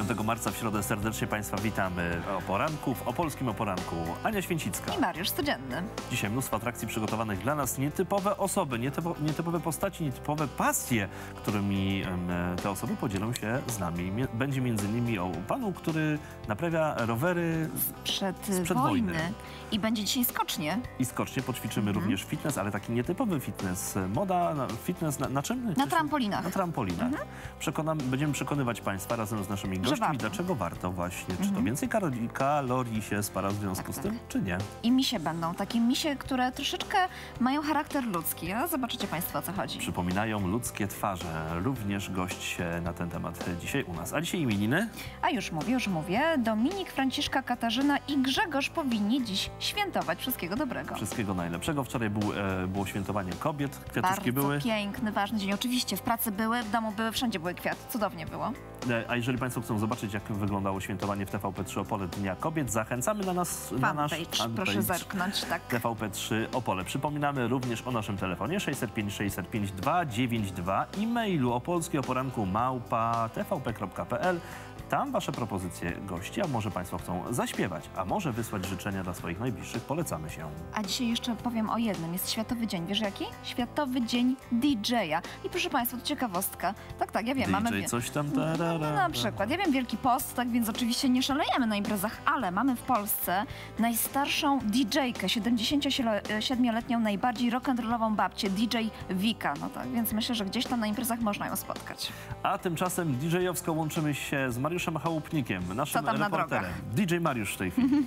5 marca w środę serdecznie Państwa witamy o poranku, w Opolskim o poranku. Ania Święcicka. I Mariusz Codzienny. Dzisiaj mnóstwo atrakcji przygotowanych dla nas. Nietypowe osoby, nietypowe postaci, nietypowe pasje, którymi te osoby podzielą się z nami. Będzie m.in. o panu, który naprawia rowery sprzed wojny. I będzie dzisiaj skocznie. I skocznie poćwiczymy również fitness, ale taki nietypowy fitness. Moda, fitness na czym? Na trampolinach. Na trampolinach. Będziemy przekonywać Państwa razem z naszymi gośćmi, dlaczego warto właśnie. Czy to więcej kalorii się spala w związku z tym, czy nie? I misie będą. Takie misie, które troszeczkę mają charakter ludzki. A zobaczycie Państwo, o co chodzi. Przypominają ludzkie twarze. Również gość na ten temat dzisiaj u nas. A dzisiaj imieniny? A już mówię. Dominik, Franciszka, Katarzyna i Grzegorz powinni dziś świętować. Wszystkiego dobrego. Wszystkiego najlepszego. Wczoraj było świętowanie kobiet. Kwiatuszki były. Bardzo piękny, ważny dzień. Oczywiście w pracy były, w domu były, wszędzie były kwiaty. Cudownie było. A jeżeli Państwo chcą zobaczyć, jak wyglądało świętowanie w TVP3 Opole Dnia Kobiet, zachęcamy na nasz fanpage. Proszę zerknąć, tak. TVP3 Opole. Przypominamy również o naszym telefonie 605 605 292 i mailu opolskioporanku@tvp.pl. Tam Wasze propozycje gości, a może Państwo chcą zaśpiewać, a może wysłać życzenia dla swoich najbliższych. Polecamy się. A dzisiaj jeszcze powiem o jednym. Jest Światowy Dzień. Wiesz jaki? Światowy Dzień DJ-a. I proszę Państwa, to ciekawostka. Tak, ja wiem. DJ mamy coś tam... na przykład. Ja wiem, Wielki Post, tak więc oczywiście nie szalejemy na imprezach, ale mamy w Polsce najstarszą DJ-kę, 77-letnią, najbardziej rock'n'rollową babcię, DJ Wika. No tak, więc myślę, że gdzieś tam na imprezach można ją spotkać. A tymczasem DJ-owsko łączymy się z Mariuszem Chałupnikiem, naszym reporterem. DJ Mariusz w tej chwili.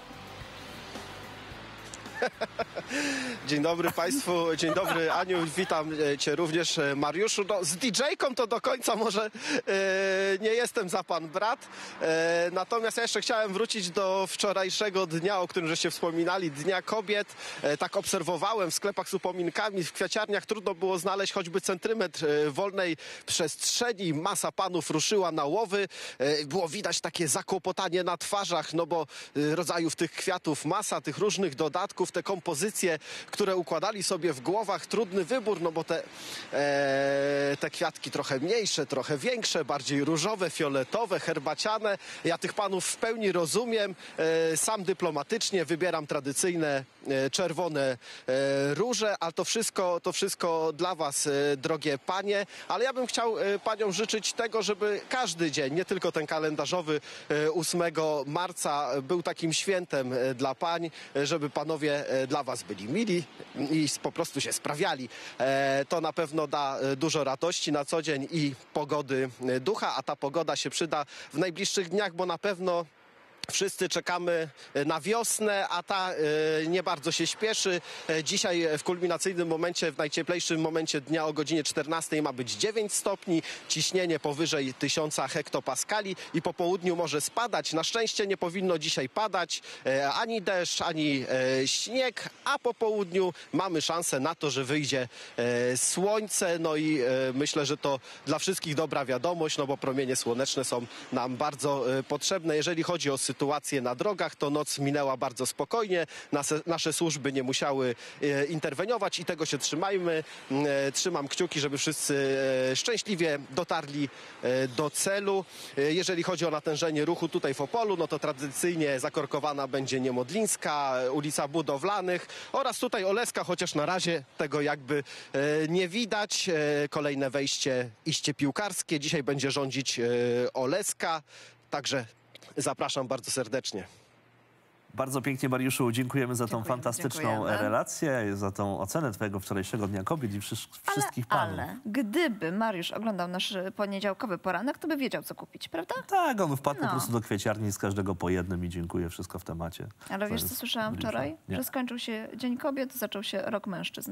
Dzień dobry Państwu, dzień dobry Aniu, witam Cię również Mariuszu. No, z DJ-ką to do końca może nie jestem za pan brat, natomiast ja jeszcze chciałem wrócić do wczorajszego dnia, o którym żeście wspominali, Dnia Kobiet. Tak obserwowałem w sklepach z upominkami, w kwiaciarniach trudno było znaleźć choćby centymetr wolnej przestrzeni. Masa panów ruszyła na łowy, było widać takie zakłopotanie na twarzach, no bo rodzajów tych kwiatów masa, tych różnych dodatków, te kompozycje, które układali sobie w głowach, trudny wybór, no bo te kwiatki trochę mniejsze, trochę większe, bardziej różowe, fioletowe, herbaciane. Ja tych panów w pełni rozumiem. Sam dyplomatycznie wybieram tradycyjne czerwone róże, ale to wszystko dla was, drogie panie. Ale ja bym chciał paniom życzyć tego, żeby każdy dzień, nie tylko ten kalendarzowy 8 marca był takim świętem dla pań, żeby panowie dla was byli mili i po prostu się sprawiali. To na pewno da dużo radości na co dzień i pogody ducha, a ta pogoda się przyda w najbliższych dniach, bo na pewno wszyscy czekamy na wiosnę, a ta nie bardzo się śpieszy. Dzisiaj w kulminacyjnym momencie, w najcieplejszym momencie dnia o godzinie 14 ma być 9 stopni, ciśnienie powyżej 1000 hektopaskali i po południu może spadać. Na szczęście nie powinno dzisiaj padać ani deszcz, ani śnieg, a po południu mamy szansę na to, że wyjdzie słońce. No i myślę, że to dla wszystkich dobra wiadomość, no bo promienie słoneczne są nam bardzo potrzebne. Jeżeli chodzi o sytuację na drogach, to noc minęła bardzo spokojnie. Nasze służby nie musiały interweniować i tego się trzymajmy. Trzymam kciuki, żeby wszyscy szczęśliwie dotarli do celu. Jeżeli chodzi o natężenie ruchu tutaj w Opolu, no to tradycyjnie zakorkowana będzie Niemodlińska, ulica Budowlanych oraz tutaj Oleska, chociaż na razie tego jakby nie widać. Kolejne wejście Iście Piłkarskie. Dzisiaj będzie rządzić Oleska, także zapraszam bardzo serdecznie. Bardzo pięknie, Mariuszu, dziękujemy za tą fantastyczną relację, za tą ocenę Twojego wczorajszego Dnia Kobiet i wszystkich panów. Ale gdyby Mariusz oglądał nasz poniedziałkowy poranek, to by wiedział, co kupić, prawda? Tak, on wpadł po prostu do kwieciarni z każdego po jednym i dziękuję, wszystko w temacie. Ale wiesz, co słyszałam wczoraj? Nie. Że skończył się Dzień Kobiet, zaczął się Rok Mężczyzn.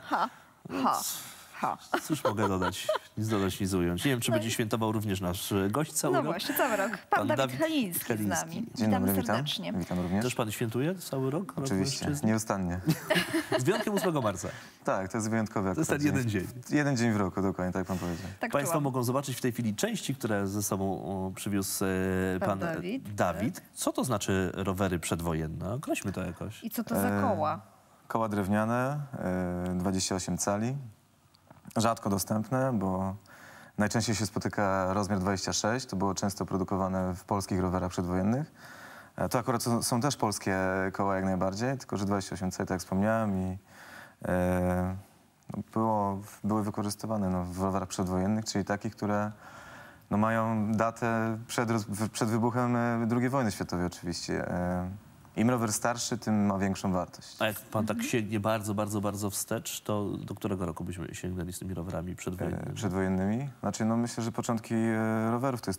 Cóż mogę dodać? Nic dodać, nic ująć. Nie wiem, czy będzie świętował również nasz gość cały rok. No właśnie, cały rok. Pan Dawid Heliński z nami. Dzień dobry, serdecznie. Witam również. Też pan świętuje cały rok? Oczywiście, nieustannie. Z wyjątkiem 8 marca. Tak, to jest wyjątkowy. To jest ten jeden dzień. Jeden dzień w roku, dokładnie, tak pan powiedział. Tak Państwo mogą zobaczyć w tej chwili części, które ze sobą przywiózł pan Dawid. Co to znaczy rowery przedwojenne? Określmy to jakoś. I co to za koła? Koła drewniane, 28 cali. Rzadko dostępne, bo Najczęściej się spotyka rozmiar 26, to było często produkowane w polskich rowerach przedwojennych. To akurat są też polskie koła jak najbardziej, tylko że 28C, tak jak wspomniałem, i były wykorzystywane w rowerach przedwojennych, czyli takich, które mają datę przed wybuchem II wojny światowej oczywiście. Im rower starszy, tym ma większą wartość. A jak pan tak sięgnie bardzo wstecz, to do którego roku byśmy sięgnęli z tymi rowerami przedwojennymi? Przedwojennymi? Znaczy, myślę, że początki rowerów to jest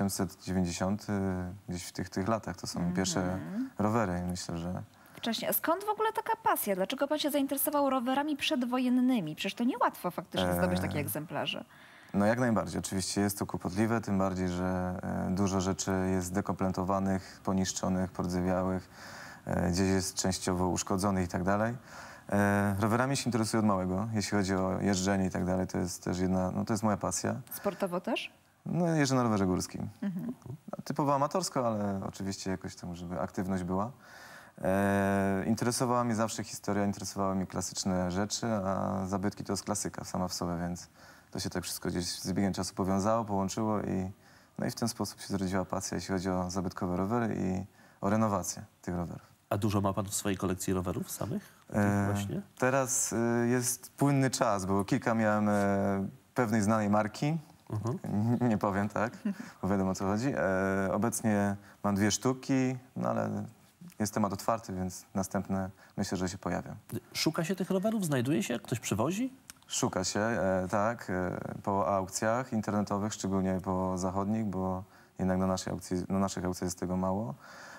1890, gdzieś w tych latach to są pierwsze rowery i myślę, że... Wcześniej. A skąd w ogóle taka pasja? Dlaczego pan się zainteresował rowerami przedwojennymi? Przecież to niełatwo faktycznie zdobyć takie egzemplarze. No jak najbardziej. Oczywiście jest to kłopotliwe, tym bardziej, że dużo rzeczy jest dekomplentowanych, poniszczonych, pordzewiałych, gdzieś jest częściowo uszkodzonych i tak dalej. Rowerami się interesuję od małego, jeśli chodzi o jeżdżenie i tak dalej. To jest też to jest moja pasja. Sportowo też? Jeżdżę na rowerze górskim. Typowo amatorsko, ale oczywiście jakoś tam, żeby aktywność była. Interesowała mnie zawsze historia, interesowały mnie klasyczne rzeczy, a zabytki to jest klasyka sama w sobie, więc to się tak wszystko gdzieś z biegiem czasu powiązało, połączyło i w ten sposób się zrodziła pasja, jeśli chodzi o zabytkowe rowery i o renowację tych rowerów. A dużo ma pan w swojej kolekcji rowerów samych? Właśnie? Teraz jest płynny czas, bo kilka miałem pewnej znanej marki. Nie powiem tak, bo wiadomo o co chodzi. Obecnie mam 2 sztuki, ale jest temat otwarty, więc następne myślę, że się pojawią. Szuka się tych rowerów? Znajduje się? Ktoś przywozi? Szuka się, tak, po aukcjach internetowych, szczególnie po zachodnich, bo jednak na naszych aukcjach jest tego mało.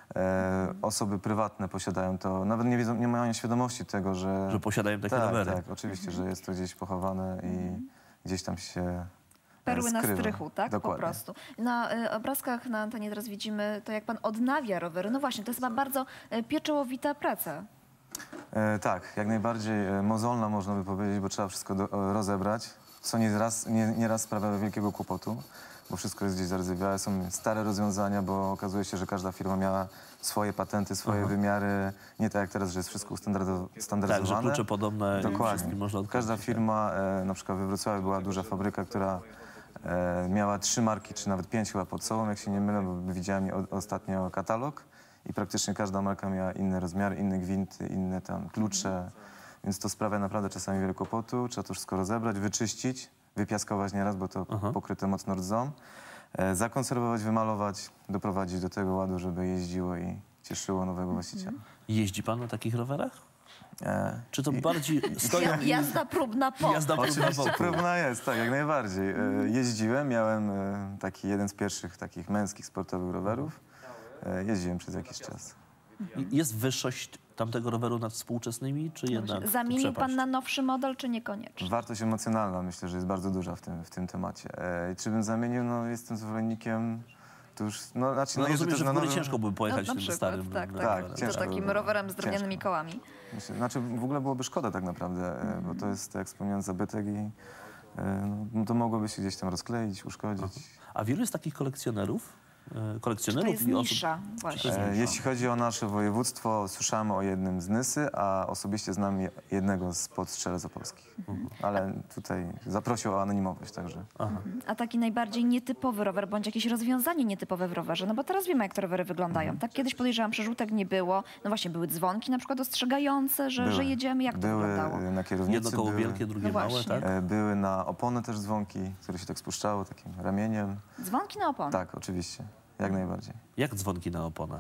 Osoby prywatne posiadają to, nawet nie wiedzą, nie mają świadomości tego, że posiadają takie rowery. Tak, oczywiście, że jest to gdzieś pochowane i gdzieś tam się Perły skrywa. na strychu, tak? Dokładnie. Po prostu. Na obrazkach na antenie teraz widzimy to, jak pan odnawia rowery. No właśnie, to jest chyba bardzo pieczołowita praca. Tak, jak najbardziej mozolna można by powiedzieć, bo trzeba wszystko rozebrać, co nieraz sprawia wielkiego kłopotu, bo wszystko jest gdzieś zaryzywiałe. Są stare rozwiązania, bo okazuje się, że każda firma miała swoje patenty, swoje wymiary. Nie tak jak teraz, że jest wszystko standaryzowane. Tak, że klucze podobne i Dokładnie. wszystkim można odkręcić. Każda firma, na przykład we Wrocławiu była duża fabryka, która miała 3 marki, czy nawet 5 chyba pod sobą, jak się nie mylę, bo widziałem ostatnio katalog. I praktycznie każda marka miała inne rozmiary, inne gwinty, inne tam klucze, więc to sprawia naprawdę czasami wiele kłopotu. Trzeba to wszystko rozebrać, wyczyścić, wypiaskować nieraz, bo to pokryte mocno rdzą, zakonserwować, wymalować, doprowadzić do tego ładu, żeby jeździło i cieszyło nowego właściciela. Jeździ pan na takich rowerach? Czy to bardziej stoją... Jazda próbna po. Jazda próbna wokół. Próbna jest, tak, jak najbardziej. Jeździłem, miałem taki jeden z pierwszych takich męskich sportowych rowerów. Jeździłem przez jakiś czas. Jest wyższość tamtego roweru nad współczesnymi, czy jednak Zamienił pan przepaść? na nowszy model, czy niekoniecznie? Wartość emocjonalna myślę, że jest bardzo duża w tym temacie. Czy bym zamienił? Jestem zwolennikiem, to już, jeżdżę Rozumiem, też że na w górę nowym... ciężko byłoby pojechać na tym przykład, starym tak. rowerem. To ciężko takim byłoby. rowerem z drewnianymi Ciężko. kołami. Znaczy w ogóle byłoby szkoda tak naprawdę, bo to jest, tak jak wspomniałem, zabytek i to mogłoby się gdzieś tam rozkleić, uszkodzić. A wielu jest takich kolekcjonerów? Czy to jest i osób... nisza właśnie? Jeśli chodzi o nasze województwo, słyszałem o jednym z Nysy, a osobiście znam jednego z Strzelec Opolskich. Ale tutaj zaprosił o anonimowość także. A taki najbardziej nietypowy rower, bądź jakieś rozwiązanie nietypowe w rowerze? No bo teraz wiemy, jak te rowery wyglądają. Tak, kiedyś podejrzewam, przerzutek nie było. No właśnie, były dzwonki na przykład ostrzegające, że jedziemy. Jak to wyglądało? Były na kierownicy, Jedno koło wielkie, drugie No małe, właśnie. tak? były na opony też dzwonki, które się tak spuszczało takim ramieniem. Dzwonki na opony. Tak, oczywiście, jak najbardziej. Jak dzwonki na oponach?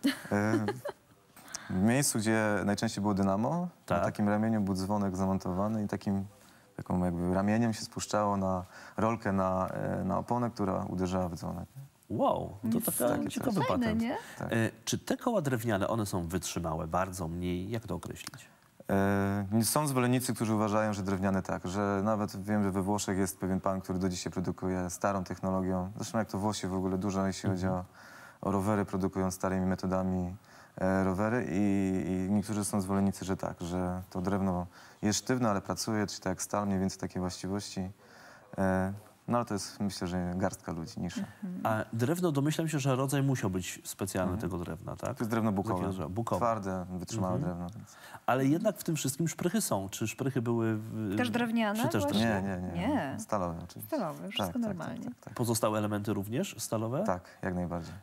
W miejscu, gdzie najczęściej było dynamo, Tak. na takim ramieniu był dzwonek zamontowany i takim jakby ramieniem się spuszczało na rolkę na oponę, która uderzała w dzwonek. Wow, to taka takie ciekawy coś. Fajne, patent. nie? Tak. Czy te koła drewniane, one są wytrzymałe, bardzo, mniej? Jak to określić? Są zwolennicy, którzy uważają, że drewniane tak, że nawet wiem, że we Włoszech jest pewien pan, który do dzisiaj produkuje starą technologią. Zresztą jak to Włosi w ogóle dużo, jeśli chodzi o rowery, produkują starymi metodami rowery i niektórzy są zwolennicy, że tak, że to drewno jest sztywne, ale pracuje, czy tak jak stal, mniej więcej takie właściwości. No ale to jest, myślę, że garstka ludzi, nisza. A drewno, domyślam się, że rodzaj musiał być specjalny tego drewna, tak? To jest drewno bukowe. Takiego, że bukowe. Twarde, wytrzymałe drewno. Więc... Ale jednak w tym wszystkim szprychy są. Czy szprychy były... Też drewniane Czy też właśnie? drewniane? Nie. Stalowe oczywiście. Stalowe, wszystko normalnie. Pozostałe elementy również stalowe? Tak, jak najbardziej.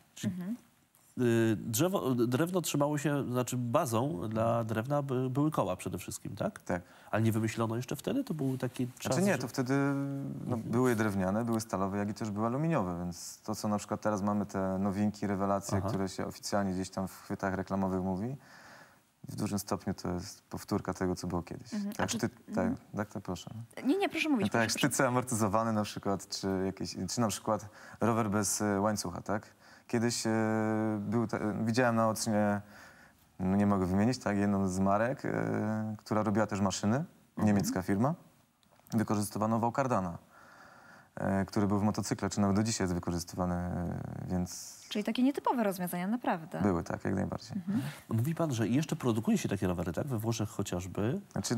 Drewno trzymało się, znaczy bazą dla drewna były koła przede wszystkim, tak? Tak. Ale nie wymyślono jeszcze wtedy? To był taki czas... Znaczy nie, że- to wtedy były drewniane, były stalowe, jak i też były aluminiowe, więc to, co na przykład teraz mamy, te nowinki, rewelacje, które się oficjalnie gdzieś tam w chwytach reklamowych mówi, w dużym stopniu to jest powtórka tego, co było kiedyś. Tak, tak, proszę. Nie, proszę mówić. Tak jak proszę. sztyce amortyzowane na przykład, czy na przykład rower bez łańcucha, tak? Kiedyś widziałem na ocenie, no nie mogę wymienić, tak, jedną z marek, która robiła też maszyny, niemiecka firma, wykorzystywano wał Cardana, który był w motocykle, czy nawet do dzisiaj jest wykorzystywany, więc Czyli takie nietypowe rozwiązania, naprawdę. były, tak, jak najbardziej. Mówi pan, że jeszcze produkuje się takie rowery, tak? We Włoszech chociażby. Znaczy,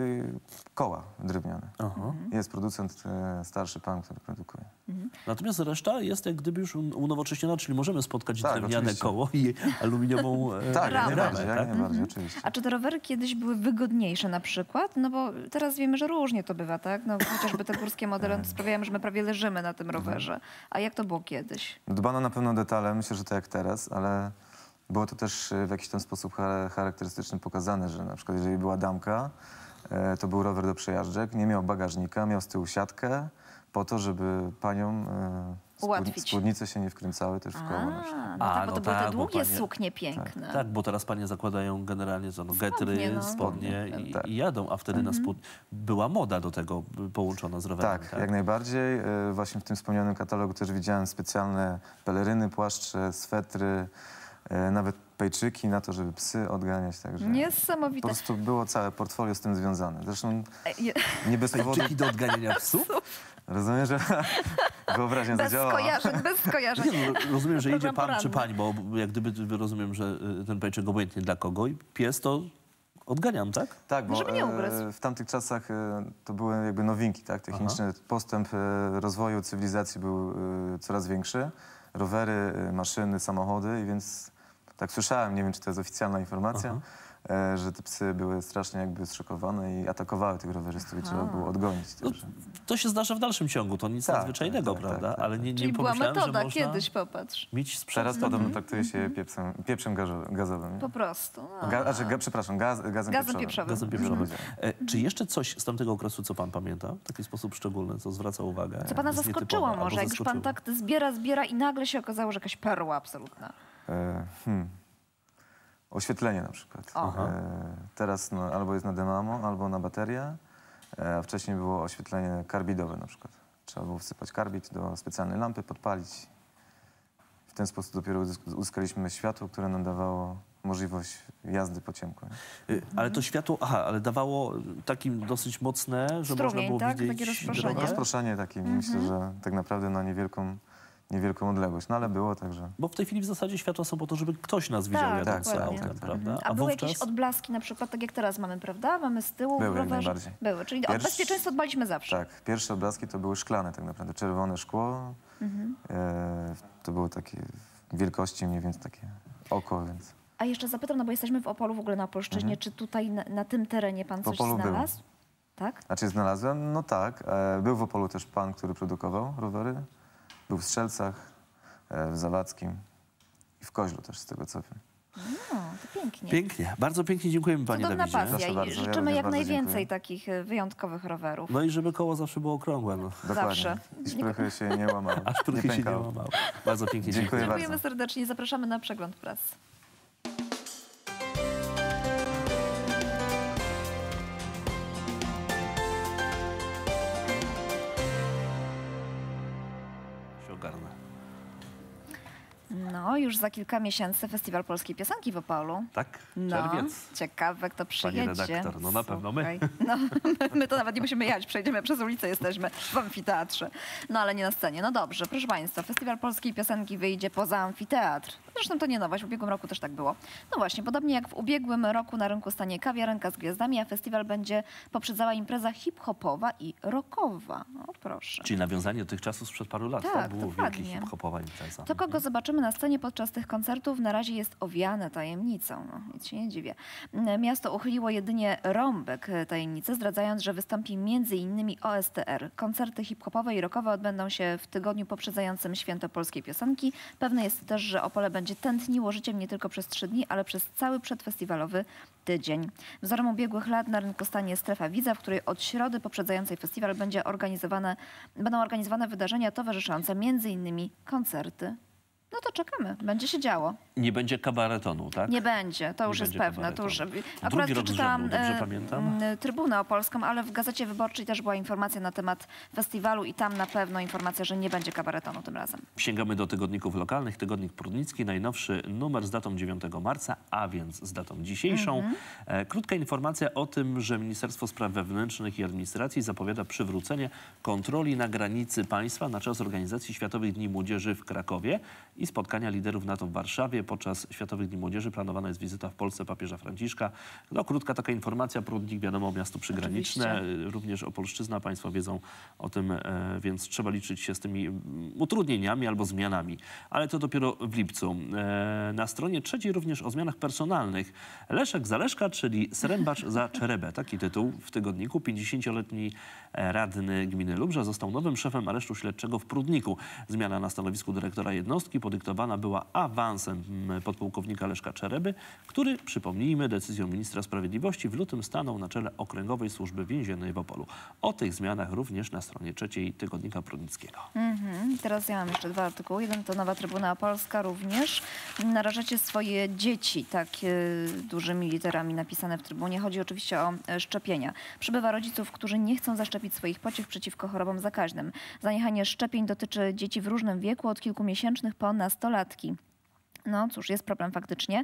koła drewniane. Aha. Jest producent, starszy pan, który produkuje. Natomiast reszta jest jak gdyby już unowocześniona, czyli możemy spotkać Tak, drewniane oczywiście. koło i aluminiową Tak, jak ramę, najbardziej, tak? jak najbardziej, oczywiście. A czy te rowery kiedyś były wygodniejsze na przykład? No bo teraz wiemy, że różnie to bywa, tak? No chociażby te górskie modele sprawiają, że my prawie leżymy na tym rowerze. A jak to było kiedyś? Dbano na pewno o detale, myślę, że tak jak teraz, ale było to też w jakiś tam sposób charakterystyczny pokazane, że na przykład jeżeli była damka, to był rower do przejażdżek, nie miał bagażnika, miał z tyłu siatkę po to, żeby paniom Ułatwić. spódnice się nie wkręcały też w koło. na przykład. No tak, bo to były te bo długie panie- suknie piękne. Tak, bo teraz panie zakładają generalnie getry, no. spodnie Tak. i jadą, a wtedy na była moda do tego połączona z rowerem. Tak, jak najbardziej. Właśnie w tym wspomnianym katalogu też widziałem specjalne peleryny, płaszcze, swetry, nawet pejczyki na to, żeby psy odganiać. Także po Niesamowite. prostu było całe portfolio z tym związane. Zresztą nie bez powodu. Pejczyki do odganiania psów? Rozumiem, że wyobraźnia Bez zadziałała. skojarzeń, bez skojarzeń. Nie, no, rozumiem, że idzie Program pan czy poranny. pani, bo jak gdyby rozumiem, że ten pejczyk obojętnie dla kogo i pies to odganiam, tak? Tak, bo Żeby nie ugryzł. w tamtych czasach to były jakby nowinki, tak, techniczne. Postęp rozwoju cywilizacji był coraz większy. Rowery, maszyny, samochody, i więc tak słyszałem, nie wiem, czy to jest oficjalna informacja, że te psy były strasznie jakby zszokowane i atakowały tych rowerzystów i trzeba było odgonić. No, Także. to się zdarza w dalszym ciągu, to nic Tak, nadzwyczajnego, tak, prawda? tak, Ale nie Czyli była pomyślałem, metoda że można kiedyś, popatrz. mieć sprzęt. Teraz podobno traktuje się pieprzem gazowym. Nie? Po prostu. No. Przepraszam, gazem Gazem pieprzowym. pieprzowym. Gazem pieprzowym. Powiedziałem. Czy jeszcze coś z tamtego okresu, co pan pamięta? W taki sposób szczególny, co zwraca uwagę? Co pana jest zaskoczyło nietypowe, może, albo jak już pan zaskoczyło? tak zbiera i nagle się okazało, że jakaś perła absolutna. Oświetlenie na przykład. Teraz albo jest na dynamo, albo na baterię, a wcześniej było oświetlenie karbidowe na przykład. Trzeba było wsypać karbid do specjalnej lampy, podpalić. W ten sposób dopiero uzyskaliśmy światło, które nam dawało możliwość jazdy po ciemku. Nie? Ale to światło, ale dawało takim dosyć mocne, że Strumień, można było tak? widzieć Takie rozproszenie. drogę? Rozproszenie takie, myślę, że tak naprawdę na niewielką odległość. No ale było, także... Bo w tej chwili w zasadzie światła są po to, żeby ktoś nas widział Tak, jadąc dokładnie. autem, prawda? A były jakieś odblaski na przykład, tak jak teraz mamy, prawda? Mamy z tyłu Były, w jak rowerze. najbardziej. Były, czyli od bezpieczeństwa dbaliśmy zawsze. Tak, pierwsze obrazki to były szklane tak naprawdę, czerwone szkło. To było takie wielkości mniej więcej takie oko, więc... A jeszcze zapytam, no bo jesteśmy w Opolu, w ogóle na Opolszczyźnie, czy tutaj na tym terenie pan coś Opolu był. znalazł? Tak? Znaczy znalazłem? No tak. Był w Opolu też pan, który produkował rowery. Był w Strzelcach, w Zawadzkim i w Koźlu też, z tego co wiem. No, to pięknie. Pięknie, bardzo pięknie dziękujemy panie Cudowna Dawidzie. pasja Proszę i bardzo, ja życzymy również jak bardzo najwięcej dziękuję. takich wyjątkowych rowerów. No i żeby koło zawsze było okrągłe, no. Dokładnie. Zawsze. I szprychy się nie łamały. Aż trochę się nie pękały. łamało. Bardzo pięknie Dziękuję dziękuję. Dziękujemy serdecznie, zapraszamy na przegląd prasy. Się ogarnę. No, No, już za kilka miesięcy Festiwal Polskiej Piosenki w Opolu. Tak, No, czerwiec. ciekawe, kto przyjedzie. Pani redaktor, no na pewno my. Słuchaj. No, my to nawet nie musimy jechać, przejdziemy przez ulicę, jesteśmy w amfiteatrze. No, ale nie na scenie. No dobrze, proszę Państwa, Festiwal Polskiej Piosenki wyjdzie poza amfiteatr. Zresztą to nie nowość, w ubiegłym roku też tak było. No właśnie, podobnie jak w ubiegłym roku na rynku stanie kawiarenka z gwiazdami, a festiwal będzie poprzedzała impreza hip-hopowa i rockowa. No proszę. Czyli nawiązanie do tych czasów sprzed paru lat. Tak, to było dokładnie. wielkie hip-hopowa impreza. To, kogo zobaczymy na scenie podczas tych koncertów, na razie jest owiane tajemnicą. No, nic się nie dziwię. Miasto uchyliło jedynie rąbek tajemnicy, zdradzając, że wystąpi m.in. OSTR. Koncerty hip-hopowe i rockowe odbędą się w tygodniu poprzedzającym Święto Polskiej Piosenki. Pewne jest też, że Opole będzie tętniło życiem nie tylko przez 3 dni, ale przez cały przedfestiwalowy tydzień. Wzorem ubiegłych lat na rynku stanie Strefa Widza, w której od środy poprzedzającej festiwal będą organizowane wydarzenia towarzyszące, m.in. koncerty. No to czekamy, będzie się działo. Nie będzie kabaretonu, tak? Nie będzie, to już Nie jest będzie pewne. To już, kabaretonu. akurat Drugi rok z przeczytałam rzędu, dobrze pamiętam? Trybunę Opolską, ale w Gazecie Wyborczej też była informacja na temat festiwalu i tam na pewno informacja, że nie będzie kabaretonu tym razem. Sięgamy do tygodników lokalnych. Tygodnik Prudnicki, najnowszy numer z datą 9 marca, a więc z datą dzisiejszą. Krótka informacja o tym, że Ministerstwo Spraw Wewnętrznych i Administracji zapowiada przywrócenie kontroli na granicy państwa na czas organizacji Światowych Dni Młodzieży w Krakowie i spotkania liderów NATO w Warszawie. Podczas Światowych Dni Młodzieży planowana jest wizyta w Polsce papieża Franciszka. No, krótka taka informacja. Prudnik, wiadomo, miasto przygraniczne. Oczywiście. Również Opolszczyzna. Państwo wiedzą o tym, więc trzeba liczyć się z tymi utrudnieniami albo zmianami. Ale to dopiero w lipcu. Na stronie 3 również o zmianach personalnych. Leszek za Leszka, czyli Srębacz za Czerebę. Taki tytuł w tygodniku. 50-letni radny gminy Lubrza został nowym szefem aresztu śledczego w Prudniku. Zmiana na stanowisku dyrektora jednostki podyktowana była awansem podpułkownika Leszka Czereby, który, przypomnijmy, decyzją ministra sprawiedliwości w lutym stanął na czele Okręgowej Służby Więziennej w Opolu. O tych zmianach również na stronie 3 tygodnika prudnickiego. Teraz ja mam jeszcze 2 artykuły. Jeden to Nowa Trybuna Opolska również. Narażacie swoje dzieci, tak dużymi literami napisane w Trybunie. Chodzi oczywiście o szczepienia. Przybywa rodziców, którzy nie chcą zaszczepić swoich pociech przeciwko chorobom zakaźnym. Zaniechanie szczepień dotyczy dzieci w różnym wieku, od kilkumiesięcznych po nastolatki. No cóż, jest problem faktycznie.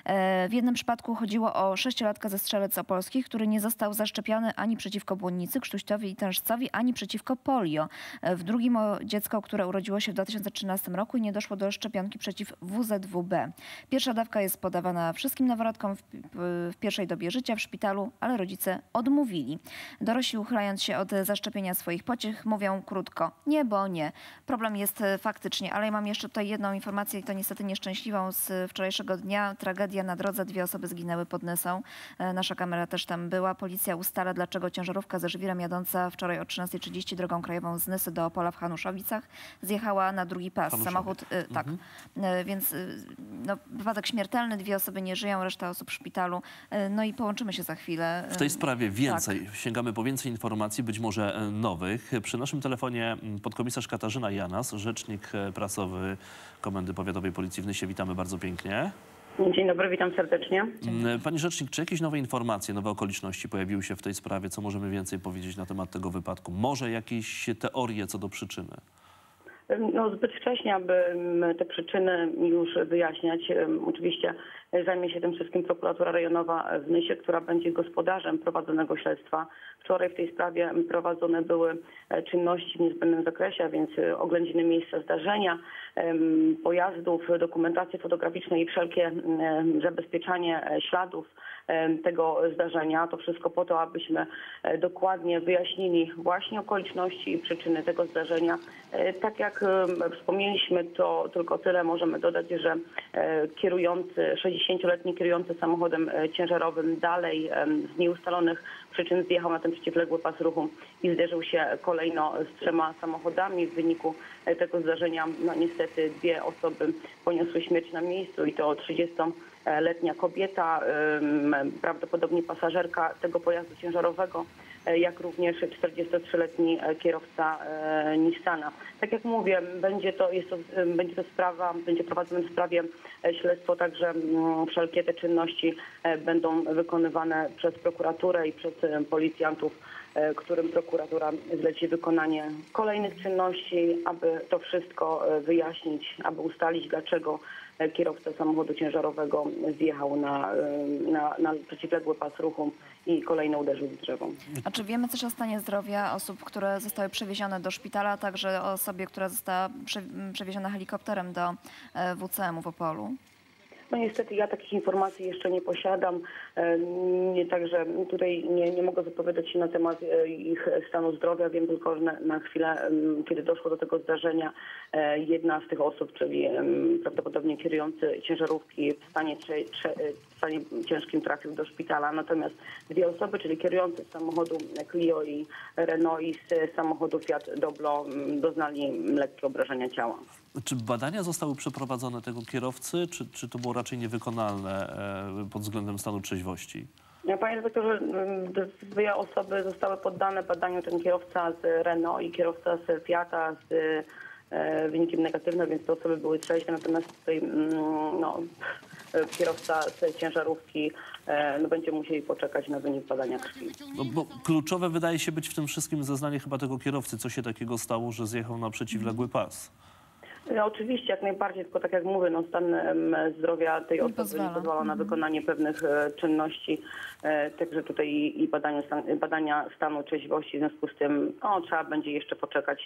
W jednym przypadku chodziło o 6-latka ze Strzelec Opolskich, który nie został zaszczepiony ani przeciwko błonnicy, krztuścowi i tężcowi, ani przeciwko polio. W drugim o dziecko, które urodziło się w 2013 roku i nie doszło do szczepionki przeciw WZWB. Pierwsza dawka jest podawana wszystkim noworodkom w pierwszej dobie życia w szpitalu, ale rodzice odmówili. Dorośli, uchylając się od zaszczepienia swoich pociech, mówią krótko: nie, bo nie. Problem jest faktycznie, ale ja mam jeszcze tutaj jedną informację i to niestety nieszczęśliwą z wczorajszego dnia. Tragedia na drodze. 2 osoby zginęły pod Nysą. Nasza kamera też tam była. Policja ustala, dlaczego ciężarówka ze żwirem jadąca wczoraj o 13:30 drogą krajową z Nysy do Opola w Hanuszowicach zjechała na drugi pas. Samochód, tak. Więc no, wypadek śmiertelny. 2 osoby nie żyją, reszta osób w szpitalu. No i połączymy się za chwilę. W tej sprawie więcej. Sięgamy po więcej informacji, być może nowych. Przy naszym telefonie podkomisarz Katarzyna Janas, rzecznik prasowy Komendy Powiatowej Policji w Nysie. Witamy bardzo pięknie. Dzień dobry, witam serdecznie. Pani rzecznik, czy jakieś nowe informacje, nowe okoliczności pojawiły się w tej sprawie? Co możemy więcej powiedzieć na temat tego wypadku? Może jakieś teorie co do przyczyny? No, zbyt wcześnie, aby te przyczyny już wyjaśniać. Oczywiście zajmie się tym wszystkim prokuratura rejonowa w Nysie, która będzie gospodarzem prowadzonego śledztwa. Wczoraj w tej sprawie prowadzone były czynności w niezbędnym zakresie, a więc oględziny miejsca zdarzenia, pojazdów, dokumentacje fotograficzne i wszelkie zabezpieczanie śladów tego zdarzenia. To wszystko po to, abyśmy dokładnie wyjaśnili właśnie okoliczności i przyczyny tego zdarzenia. Tak jak wspomnieliśmy, to tylko tyle możemy dodać, że kierujący, 60-letni kierujący samochodem ciężarowym dalej z nieustalonych przyczyn zjechał na ten przeciwległy pas ruchu i zderzył się kolejno z 3 samochodami. W wyniku tego zdarzenia no, niestety 2 osoby poniosły śmierć na miejscu i to 30-letnia kobieta, prawdopodobnie pasażerka tego pojazdu ciężarowego, jak również 43-letni kierowca Nissana. Tak jak mówię, będzie prowadzone w sprawie śledztwo, także wszelkie te czynności będą wykonywane przez prokuraturę i przez policjantów, którym prokuratura zleci wykonanie kolejnych czynności, aby to wszystko wyjaśnić, aby ustalić, dlaczego kierowca samochodu ciężarowego zjechał na przeciwległy pas ruchu i kolejno uderzył w drzewo. A czy wiemy coś o stanie zdrowia osób, które zostały przewiezione do szpitala, a także o osobie, która została przewieziona helikopterem do WCM-u w Opolu? No niestety ja takich informacji jeszcze nie posiadam, także tutaj nie mogę wypowiadać się na temat ich stanu zdrowia. Wiem tylko, że na chwilę, kiedy doszło do tego zdarzenia, jedna z tych osób, czyli prawdopodobnie kierujący ciężarówki w stanie ciężkim trafił do szpitala. Natomiast dwie osoby, czyli kierujący z samochodu Clio i Renault i z samochodu Fiat Doblo doznali lekkie obrażenia ciała. Czy badania zostały przeprowadzone tego kierowcy, czy to było raczej niewykonalne pod względem stanu trzeźwości? Panie redaktorze, dwie osoby zostały poddane badaniu, ten kierowca z Renault i kierowca z Fiata z wynikiem negatywnym, więc te osoby były trzeźwe, natomiast tutaj kierowca z ciężarówki będzie musieli poczekać na wynik badania krwi. No, bo kluczowe wydaje się być w tym wszystkim zeznanie chyba tego kierowcy. Co się takiego stało, że zjechał na przeciwległy pas? No, oczywiście, jak najbardziej, tylko tak jak mówię, stan zdrowia tej osoby nie pozwala na wykonanie pewnych czynności. Także tutaj i badania stanu trzeźwości, w związku z tym trzeba będzie jeszcze poczekać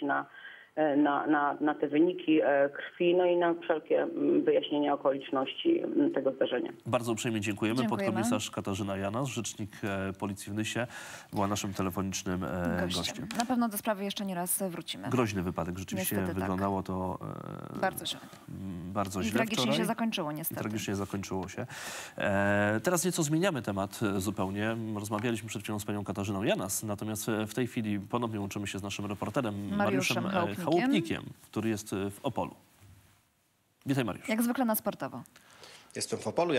na te wyniki krwi, no i na wszelkie wyjaśnienia okoliczności tego zdarzenia. Bardzo uprzejmie dziękujemy. Podkomisarz Katarzyna Janas, rzecznik Policji w Nysie, była naszym telefonicznym gościem. Na pewno do sprawy jeszcze nie raz wrócimy. Groźny wypadek. Rzeczywiście niestety wyglądało to bardzo źle. Bardzo źle. Tragicznie się zakończyło niestety. Tragicznie zakończyło się. Teraz nieco zmieniamy temat zupełnie. Rozmawialiśmy przed chwilą z panią Katarzyną Janas, natomiast w tej chwili ponownie łączymy się z naszym reporterem Mariuszem Chałupnikiem, który jest w Opolu. Witaj, Mariusz. Jak zwykle na sportowo. Jestem w Opolu.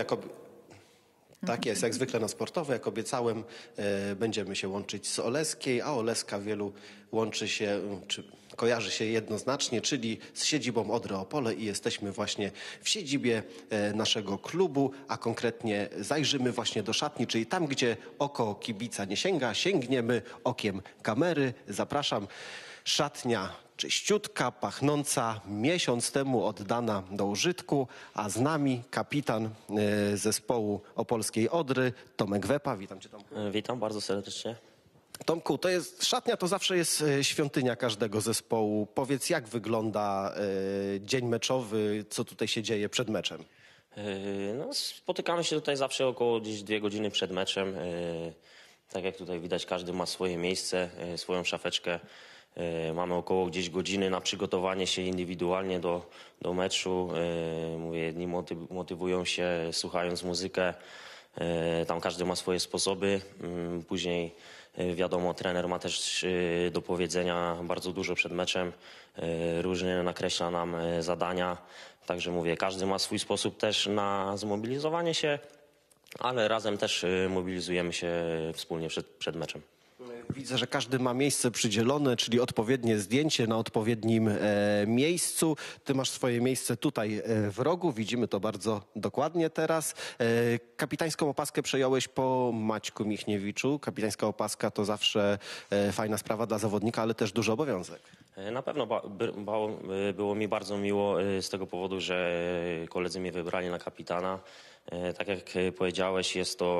Tak jest, jak zwykle na sportowo. Jak obiecałem, będziemy się łączyć z Oleskiej, a Oleska wielu łączy się, czy kojarzy się jednoznacznie, czyli z siedzibą Odry Opole i jesteśmy właśnie w siedzibie naszego klubu, a konkretnie zajrzymy właśnie do szatni, czyli tam, gdzie oko kibica nie sięga, sięgniemy okiem kamery. Zapraszam. Szatnia czyściutka, pachnąca, miesiąc temu oddana do użytku, a z nami kapitan zespołu opolskiej Odry, Tomek Wepa. Witam cię, Tomku. Witam bardzo serdecznie. Tomku, szatnia to zawsze jest świątynia każdego zespołu. Powiedz, jak wygląda dzień meczowy, co tutaj się dzieje przed meczem? No, spotykamy się tutaj zawsze około gdzieś 2 godziny przed meczem. Tak jak tutaj widać, każdy ma swoje miejsce, swoją szafeczkę. Mamy około gdzieś godziny na przygotowanie się indywidualnie do meczu. Mówię, jedni motywują się słuchając muzykę. Tam każdy ma swoje sposoby. Później wiadomo, trener ma też do powiedzenia bardzo dużo przed meczem. Różnie nakreśla nam zadania. Także mówię, każdy ma swój sposób też na zmobilizowanie się, ale razem też mobilizujemy się wspólnie przed meczem. Widzę, że każdy ma miejsce przydzielone, czyli odpowiednie zdjęcie na odpowiednim miejscu. Ty masz swoje miejsce tutaj w rogu, widzimy to bardzo dokładnie teraz. Kapitańską opaskę przejąłeś po Maćku Michniewiczu. Kapitańska opaska to zawsze fajna sprawa dla zawodnika, ale też duży obowiązek. Na pewno było mi bardzo miło z tego powodu, że koledzy mnie wybrali na kapitana. Tak jak powiedziałeś,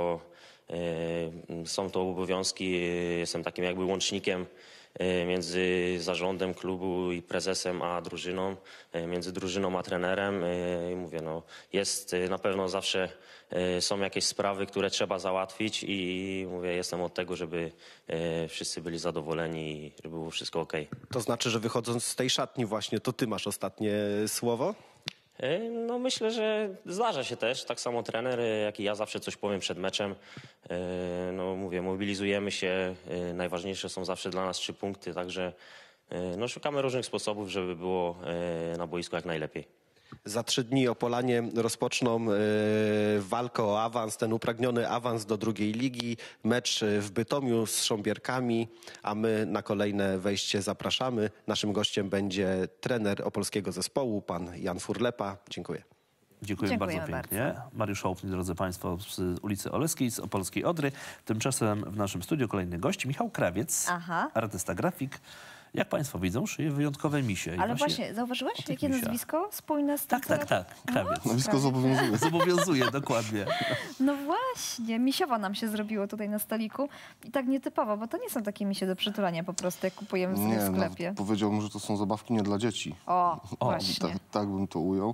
są to obowiązki, jestem takim jakby łącznikiem między zarządem klubu i prezesem a drużyną, między drużyną a trenerem. I mówię, jest na pewno zawsze są jakieś sprawy, które trzeba załatwić i mówię, jestem od tego, żeby wszyscy byli zadowoleni i żeby było wszystko okej. To znaczy, że wychodząc z tej szatni właśnie, to ty masz ostatnie słowo? No myślę, że zdarza się też, tak samo trener, jak i ja zawsze coś powiem przed meczem. No mówię, mobilizujemy się, najważniejsze są zawsze dla nas 3 punkty, także szukamy różnych sposobów, żeby było na boisku jak najlepiej. Za 3 dni Opolanie rozpoczną walkę o awans, ten upragniony awans do drugiej ligi. Mecz w Bytomiu z Sząbierkami, a my na kolejne wejście zapraszamy. Naszym gościem będzie trener opolskiego zespołu, pan Jan Furlepa. Dziękuję. Dziękujemy bardzo pięknie. Mariusz Chałupnik, drodzy państwo, z ulicy Oleskiej, z opolskiej Odry. Tymczasem w naszym studiu kolejny gość, Michał Krawiec, artysta grafik. jak państwo widzą, szyje wyjątkowe misie. I Ale właśnie, zauważyłeś, tych jakie misiach. nazwisko spójne z tym? Tak, krawiec. Nazwisko zobowiązuje. Zobowiązuje, dokładnie. No właśnie, misiowo nam się zrobiło tutaj na stoliku i tak nietypowo, bo to nie są takie misie do przytulania po prostu, jak kupujemy sobie w sklepie. Nawet powiedziałbym, że to są zabawki nie dla dzieci. O, właśnie. Tak bym to ujął.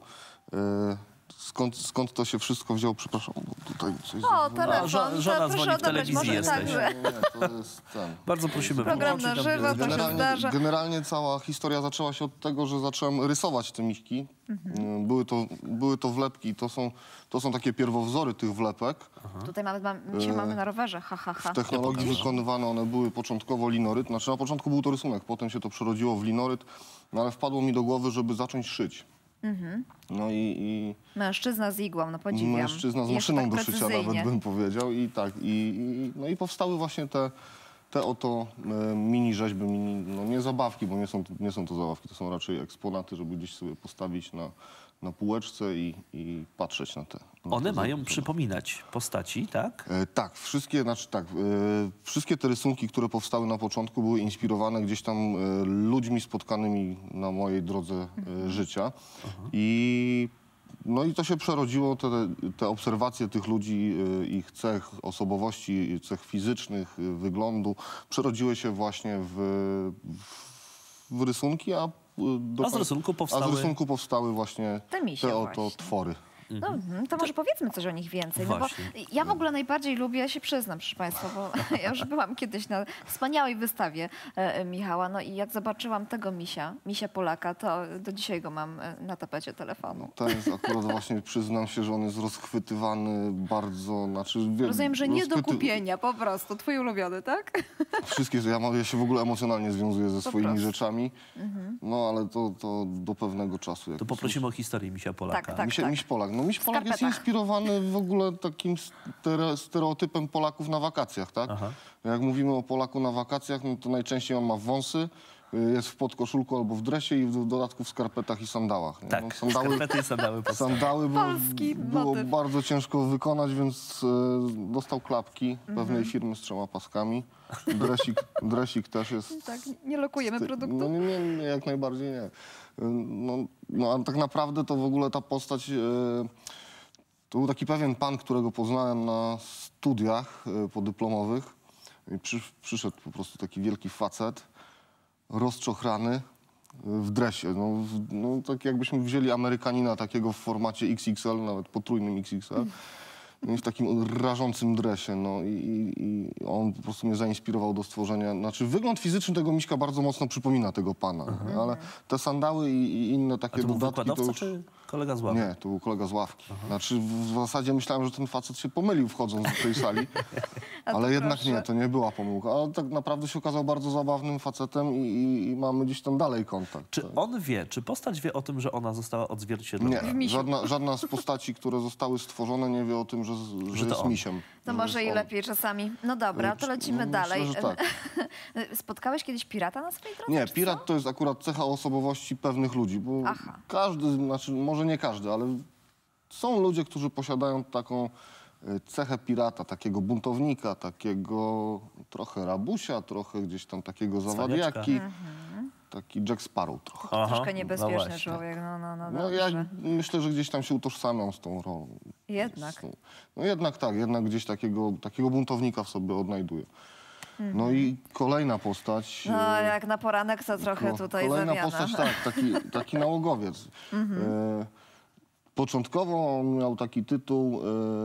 Skąd to się wszystko wzięło? Przepraszam, bo tutaj coś... O, telefon. żona dzwoni proszę w odebrać, telewizji, może jesteś. także. Nie, to jest ten. Bardzo prosimy Program wyłączyć na nam- żywo, to się zdarza. Generalnie cała historia zaczęła się od tego, że zacząłem rysować te miśki. Były to wlepki. To są takie pierwowzory tych wlepek. Tutaj mamy na rowerze, W technologii wykonywane one były początkowo linoryt. Znaczy na początku był to rysunek, potem się to przerodziło w linoryt. No ale wpadło mi do głowy, żeby zacząć szyć. No i Mężczyzna z igłą, no podziwiam. mężczyzna z Jeszcze maszyną tak do szycia precyzyjnie. nawet bym powiedział. No i powstały właśnie te oto mini rzeźby, no nie zabawki, bo nie są to zabawki, to są raczej eksponaty, żeby gdzieś sobie postawić na półeczce i patrzeć na te. One mają przypominać postaci, tak? Tak, wszystkie te rysunki, które powstały na początku, były inspirowane gdzieś tam ludźmi spotkanymi na mojej drodze życia. No i to się przerodziło, te obserwacje tych ludzi, ich cech osobowości, cech fizycznych, wyglądu, przerodziły się właśnie w rysunki, a z rysunku powstały właśnie Te misie te oto właśnie. twory. No, to może powiedzmy coś o nich więcej. No bo Właśnie. ja w ogóle najbardziej lubię, ja się przyznam, proszę państwa, bo ja już byłam kiedyś na wspaniałej wystawie Michała, no i jak zobaczyłam tego misia Polaka, to do dzisiaj go mam na tapecie telefonu. To jest akurat właśnie, przyznam się, że on jest rozchwytywany bardzo, Rozumiem, że nie do kupienia, po prostu. Twój ulubiony, tak? Wszystkie, ja się w ogóle emocjonalnie związuję ze swoimi prostu. rzeczami, no ale to do pewnego czasu. To poprosimy o historię misia Polaka. Tak. Miś Polak. No Miś Polak jest skarpetach. inspirowany w ogóle takim stereotypem Polaków na wakacjach, tak? Jak mówimy o Polaku na wakacjach, no to najczęściej on ma wąsy, jest w podkoszulku albo w dresie i w dodatku w skarpetach i sandałach. Nie? Tak, skarpety i sandały. Sandały Polski było motyw. bardzo ciężko wykonać, więc dostał klapki pewnej firmy z 3 paskami. Dresik też jest... Tak, nie lokujemy produktu. No nie, jak najbardziej nie. No a tak naprawdę to w ogóle ta postać... To był taki pewien pan, którego poznałem na studiach podyplomowych. I przyszedł po prostu taki wielki facet, rozczochrany, w dresie. No, tak jakbyśmy wzięli Amerykanina takiego w formacie XXL, nawet potrójnym XXL. W takim rażącym dresie, no i on po prostu mnie zainspirował do stworzenia, znaczy wygląd fizyczny tego miśka bardzo mocno przypomina tego pana, ale te sandały i inne takie To był dodatki to wykładowca już... czy kolega z ławki? Nie, to był kolega z ławki. Znaczy w zasadzie myślałem, że ten facet się pomylił wchodząc do tej sali, ale jednak proszę. nie, to nie była pomyłka. Ale tak naprawdę się okazał bardzo zabawnym facetem i mamy gdzieś tam dalej kontakt. Czy on wie, czy postać wie o tym, że ona została odzwierciedlona? Nie, żadna z postaci, które zostały stworzone, nie wie o tym, że to jest on. misiem. To że może jest i on. lepiej czasami. No dobra, to lecimy No, dalej. myślę, że tak. Spotkałeś kiedyś pirata na swojej drodze? Nie, czy pirat co? to jest akurat cecha osobowości pewnych ludzi, bo Aha. każdy, znaczy może nie każdy, ale są ludzie, którzy posiadają taką cechę pirata, takiego buntownika, takiego trochę rabusia, trochę gdzieś tam takiego zawadiaki, taki Jack Sparrow trochę. Troszkę niebezpieczny właśnie. człowiek, No ja dobrze. myślę, że gdzieś tam się utożsamiam z tą rolą. Jednak. No jednak tak, jednak gdzieś takiego buntownika w sobie odnajduję. No i kolejna postać... No jak na poranek to trochę tutaj kolejna zawiana. postać, tak, taki nałogowiec. Początkowo on miał taki tytuł,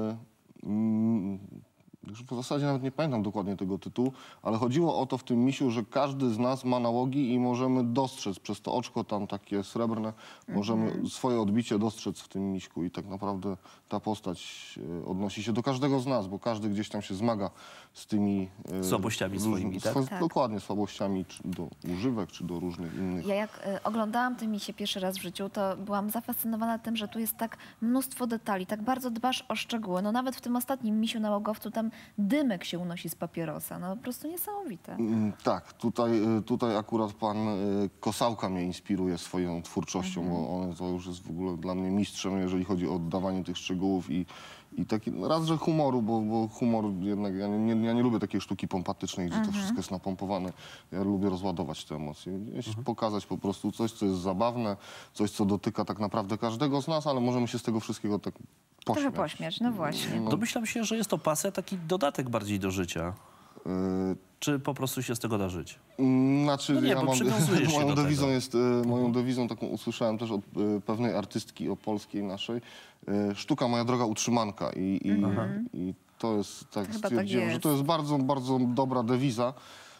już w zasadzie nawet nie pamiętam dokładnie tego tytułu, ale chodziło o to w tym misiu, że każdy z nas ma nałogi i możemy dostrzec przez to oczko tam takie srebrne, możemy swoje odbicie dostrzec w tym miśku i tak naprawdę ta postać odnosi się do każdego z nas, bo każdy gdzieś tam się zmaga z tymi... Słabościami swoimi, tak? Tak. Dokładnie, słabościami czy do używek, czy do różnych innych. Ja jak oglądałam te misie pierwszy raz w życiu, to byłam zafascynowana tym, że tu jest tak mnóstwo detali, tak bardzo dbasz o szczegóły. No nawet w tym ostatnim misiu nałogowcu tam tam dymek się unosi z papierosa. No po prostu niesamowite. Tak, tutaj akurat pan Kosałka mnie inspiruje swoją twórczością, bo on to już jest w ogóle dla mnie mistrzem, jeżeli chodzi o oddawanie tych szczegółów i taki, raz, że humoru, bo humor jednak, ja nie lubię takiej sztuki pompatycznej, gdzie to wszystko jest napompowane. Ja lubię rozładować te emocje, pokazać po prostu coś, co jest zabawne, coś, co dotyka tak naprawdę każdego z nas, ale możemy się z tego wszystkiego tak pośmiać. Trochę pośmiać, no właśnie. Domyślam się, że jest to pasja, taki dodatek bardziej do życia. Czy po prostu się z tego da żyć? Znaczy, No nie, ja bo mam, przywiązujesz się do tego. moją dewizą taką usłyszałem też od pewnej artystki opolskiej naszej, sztuka moja droga utrzymanka i to jest, tak Chyba stwierdziłem, tak że to jest bardzo, bardzo dobra dewiza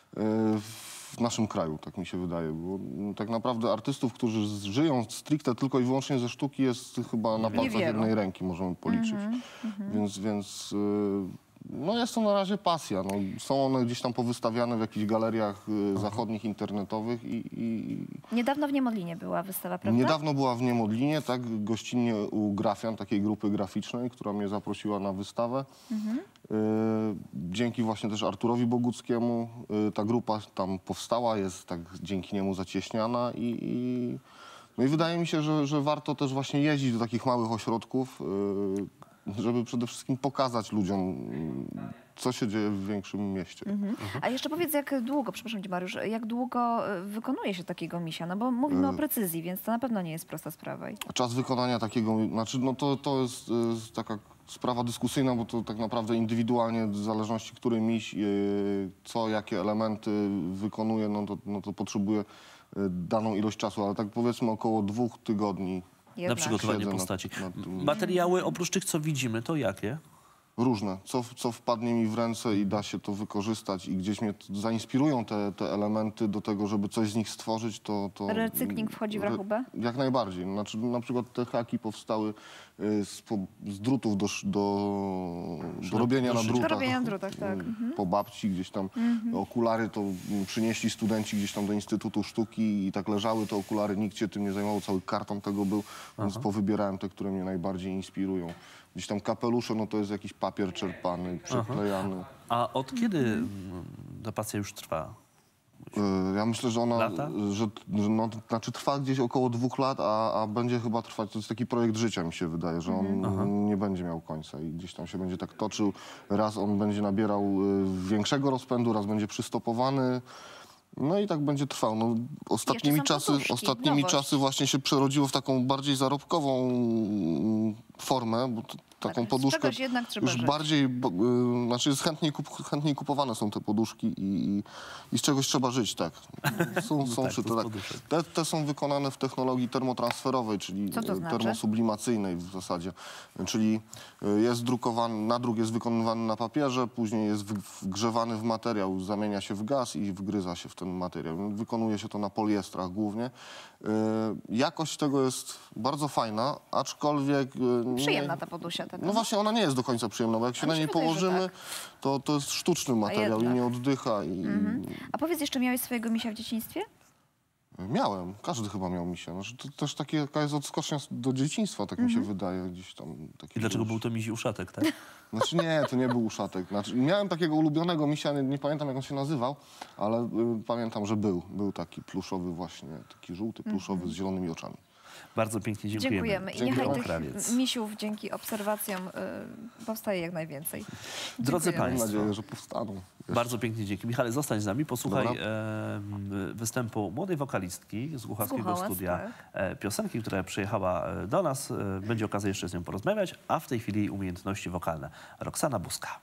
w naszym kraju, tak mi się wydaje, bo tak naprawdę artystów, którzy żyją stricte tylko i wyłącznie ze sztuki, jest chyba na palcach Niewielu. jednej ręki, możemy policzyć. Więc no jest to na razie pasja. No, są one gdzieś tam powystawiane w jakichś galeriach zachodnich, internetowych i Niedawno w Niemodlinie była wystawa, prawda? niedawno była w Niemodlinie, tak, gościnnie u Grafian, takiej grupy graficznej, która mnie zaprosiła na wystawę. Dzięki właśnie też Arturowi Boguckiemu ta grupa tam powstała, jest tak dzięki niemu zacieśniana no i wydaje mi się, że warto też właśnie jeździć do takich małych ośrodków, żeby przede wszystkim pokazać ludziom, co się dzieje w większym mieście. A jeszcze powiedz, jak długo, przepraszam cię Mariusz, jak długo wykonuje się takiego misia? No bo mówimy o precyzji, więc to na pewno nie jest prosta sprawa. Czas wykonania takiego, znaczy no to jest taka sprawa dyskusyjna, bo to tak naprawdę indywidualnie, w zależności który miś, co, jakie elementy wykonuje, no to potrzebuje daną ilość czasu, ale tak powiedzmy około 2 tygodni. Na przygotowanie Siedzę postaci. nad tym. Materiały oprócz tych, co widzimy, to jakie? Różne. Co wpadnie mi w ręce i da się to wykorzystać i gdzieś mnie zainspirują te elementy do tego, żeby coś z nich stworzyć, to Recykling wchodzi w rachubę? Jak najbardziej. Znaczy, na przykład te haki powstały z drutów do robienia na drutach. Do robienia na drutach, tak. Po babci gdzieś tam okulary to przynieśli studenci gdzieś tam do Instytutu Sztuki i tak leżały te okulary, nikt się tym nie zajmował, cały karton tego był, więc powybierałem te, które mnie najbardziej inspirują. Gdzieś tam kapelusze, no to jest jakiś papier czerpany, przyklejany. A od kiedy ta pasja już trwa? Ja myślę, że ona Lata? znaczy trwa gdzieś około 2 lat, a będzie chyba trwać, to jest taki projekt życia, mi się wydaje, że on nie będzie miał końca i gdzieś tam się będzie tak toczył. Raz on będzie nabierał większego rozpędu, raz będzie przystopowany. No i tak będzie trwał. No, ostatnimi czasy właśnie się przerodziło w taką bardziej zarobkową formę, bo taką poduszkę jednak trzeba już żyć. bardziej, znaczy jest chętniej kupowane są te poduszki i z czegoś trzeba żyć, tak. Są szyte, tak. Te są wykonane w technologii termotransferowej, czyli Co to znaczy? termosublimacyjnej w zasadzie. Czyli jest drukowany, nadruk jest wykonywany na papierze, później jest wgrzewany w materiał, zamienia się w gaz i wgryza się w ten materiał. Wykonuje się to na poliestrach głównie. Jakość tego jest bardzo fajna, aczkolwiek... Przyjemna ta podusia taka. No właśnie, ona nie jest do końca przyjemna, bo jak się na niej położymy, to jest sztuczny materiał i nie oddycha. A powiedz jeszcze, miałeś swojego misia w dzieciństwie? Miałem, każdy chyba miał misia. Znaczy, to też taka jest odskocznia do dzieciństwa, tak mi się wydaje. Gdzieś tam I dlaczego był to misi uszatek, tak? Znaczy nie, to nie był uszatek. Znaczy, miałem takiego ulubionego misia, nie pamiętam jak on się nazywał, ale pamiętam, że był taki pluszowy właśnie, taki żółty, pluszowy z zielonymi oczami. Bardzo pięknie dziękujemy. I niechaj tych Krawiec. misiów dzięki obserwacjom powstaje jak najwięcej. Drodzy Dziękujemy. Państwo, Mam nadzieję, że powstaną. bardzo pięknie dzięki. Michale, zostań z nami, posłuchaj Dobra. występu młodej wokalistki z Głuchowskiego Głuchołaz, Studia Piosenki, która przyjechała do nas. Będzie okazja jeszcze z nią porozmawiać, a w tej chwili jej umiejętności wokalne. Roxana Buska.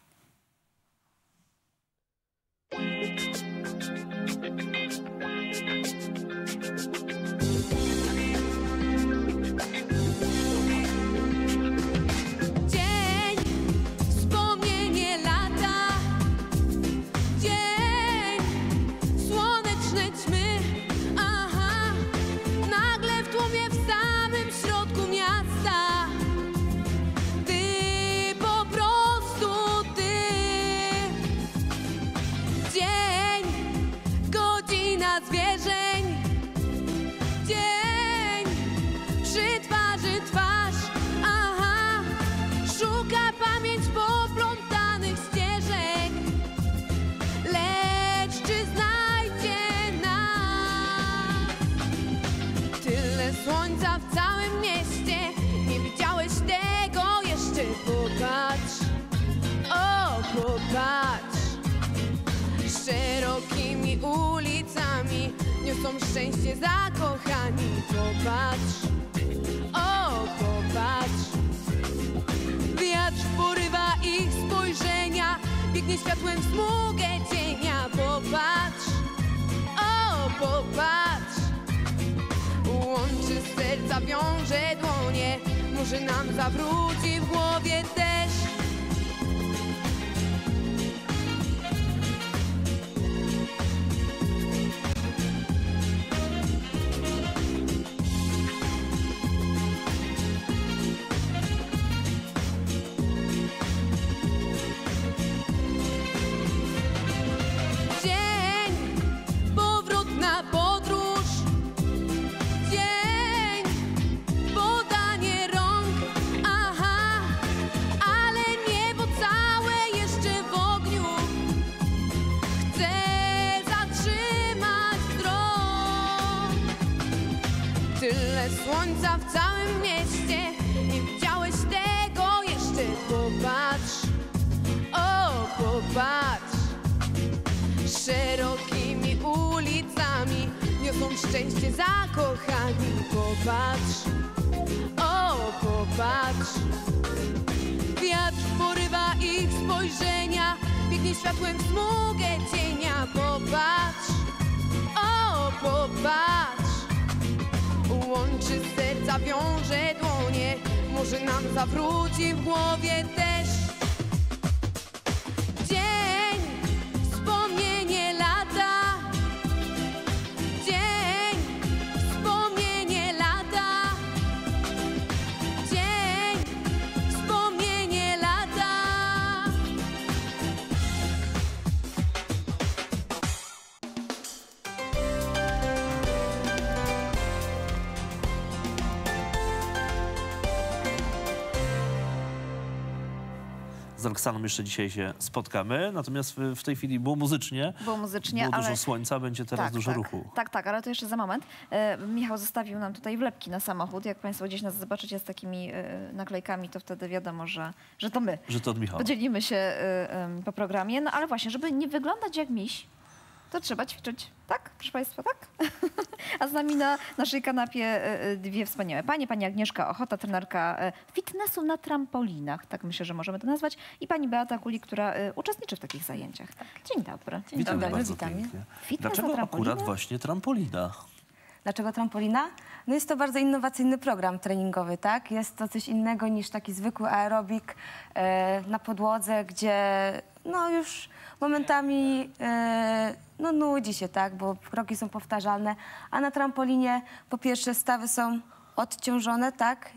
Ty po prostu, ty popatrz, o popatrz. Szerokimi ulicami niosą szczęście zakochani. Popatrz, o popatrz. Wiatr porywa ich spojrzenia, biegnie światłem w smugę cienia. Popatrz, o popatrz. Łączy serca, wiąże dłonie, może nam zawróci w głowie też. Tyle słońca w całym mieście, nie widziałeś tego jeszcze. Popatrz, o popatrz. Szerokimi ulicami niosą szczęście zakochani. Popatrz, o popatrz. Wiatr porywa ich spojrzenia, biegnie światłem w smugę cienia. Popatrz, o popatrz. Łączy serca, wiąże dłonie, może nam zawróci w głowie też. Dzień, wspomnienie lata. Dzień, wspomnienie lata. Dzień, wspomnienie lata. Z Roxaną jeszcze dzisiaj się spotkamy, natomiast w tej chwili było muzycznie. Było muzycznie, było ale... dużo słońca, będzie teraz dużo tak, ruchu. Tak, ale to jeszcze za moment. Michał zostawił nam tutaj wlepki na samochód. Jak państwo gdzieś nas zobaczycie z takimi naklejkami, to wtedy wiadomo, że to my. Że to od Michała. Podzielimy się po programie. No ale właśnie, żeby nie wyglądać jak miś, to trzeba ćwiczyć. Tak, proszę państwa, tak? A z nami na naszej kanapie dwie wspaniałe panie. Pani Agnieszka Ochota, trenerka fitnessu na trampolinach, tak myślę, że możemy to nazwać. I pani Beata Kuli, która uczestniczy w takich zajęciach. Dzień dobry. Witam dobry, bardzo witamy. pięknie. Fitness Dlaczego na trampolinie? akurat właśnie trampolina? Dlaczego trampolina? No jest to bardzo innowacyjny program treningowy, tak? Jest to coś innego niż taki zwykły aerobik na podłodze, gdzie no już momentami no nudzi się, tak? Bo kroki są powtarzalne, a na trampolinie po pierwsze stawy są odciążone, tak?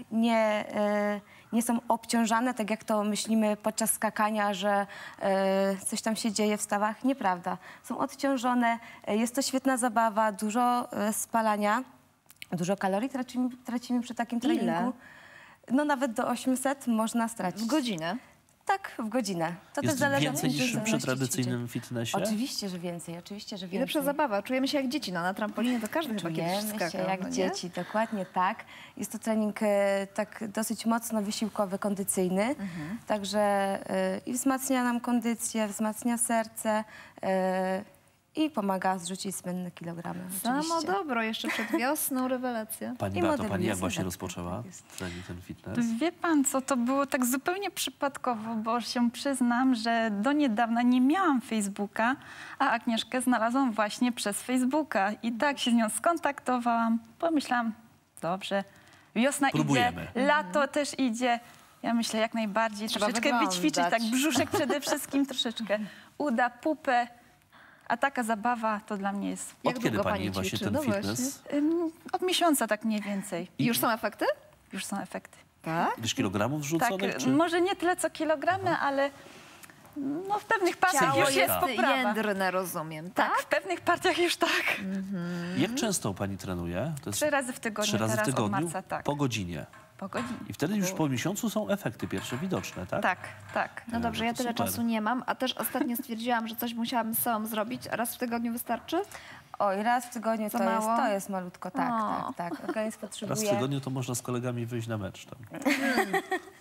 Nie są obciążane, tak jak to myślimy podczas skakania, że coś tam się dzieje w stawach. Nieprawda. Są odciążone, jest to świetna zabawa, dużo spalania, dużo kalorii tracimy przy takim treningu. Ile? No nawet do 800 można stracić. W godzinę? Tak, w godzinę. To Jest też zależy od więcej niż przy intensywności tradycyjnym ćwiczeń. fitnessie? Oczywiście, że więcej, oczywiście, że I więcej. lepsza zabawa. Czujemy się jak dzieci. No, na trampolinie to każdy chyba kiedyś Czujemy skakał. się jak no nie? dzieci, dokładnie tak. Jest to trening tak dosyć mocno wysiłkowy, kondycyjny. Także i wzmacnia nam kondycję, wzmacnia serce i pomaga zrzucić zbędne kilogramy. Samo oczywiście. dobro, jeszcze przed wiosną rewelacja. Pani I Beato, pani modernizm, jak właśnie tak, rozpoczęła tak jest. trening ten fitness? Wie pan co, to było tak zupełnie przypadkowo, bo się przyznam, że do niedawna nie miałam Facebooka, a Agnieszkę znalazłam właśnie przez Facebooka. I tak się z nią skontaktowałam, pomyślałam, dobrze, wiosna Próbujemy. idzie, lato też idzie. Ja myślę, jak najbardziej, Trzeba troszeczkę wyglądać. wyćwiczyć, tak brzuszek przede wszystkim troszeczkę, uda, pupę. A taka zabawa to dla mnie jest Jak Od kiedy długo pani pani właśnie ćwiczy? ten No fitness? od miesiąca tak mniej więcej. I już są efekty? Już są efekty. Tak. Ileś kilogramów Tak, wrzuconych? Czy... może nie tyle co kilogramy, ale no, w pewnych partiach Ciało już jest jest poprawa. jędrne, rozumiem, Tak, tak? w pewnych partiach już tak. Jak często pani trenuje? To jest 3 razy w tygodniu 3 razy w teraz tygodniu? od marca, tak. Po godzinie. Po godzinie. I wtedy już po miesiącu są efekty pierwsze widoczne, tak? Tak, tak. No dobrze, ja to tyle super. czasu nie mam, a też ostatnio stwierdziłam, że coś musiałabym z sobą zrobić. Raz w tygodniu wystarczy? Oj, raz w tygodniu Za to mało? jest malutko, tak, O. tak. Organizm Raz w potrzebuje... tygodniu to można z kolegami wyjść na mecz tam.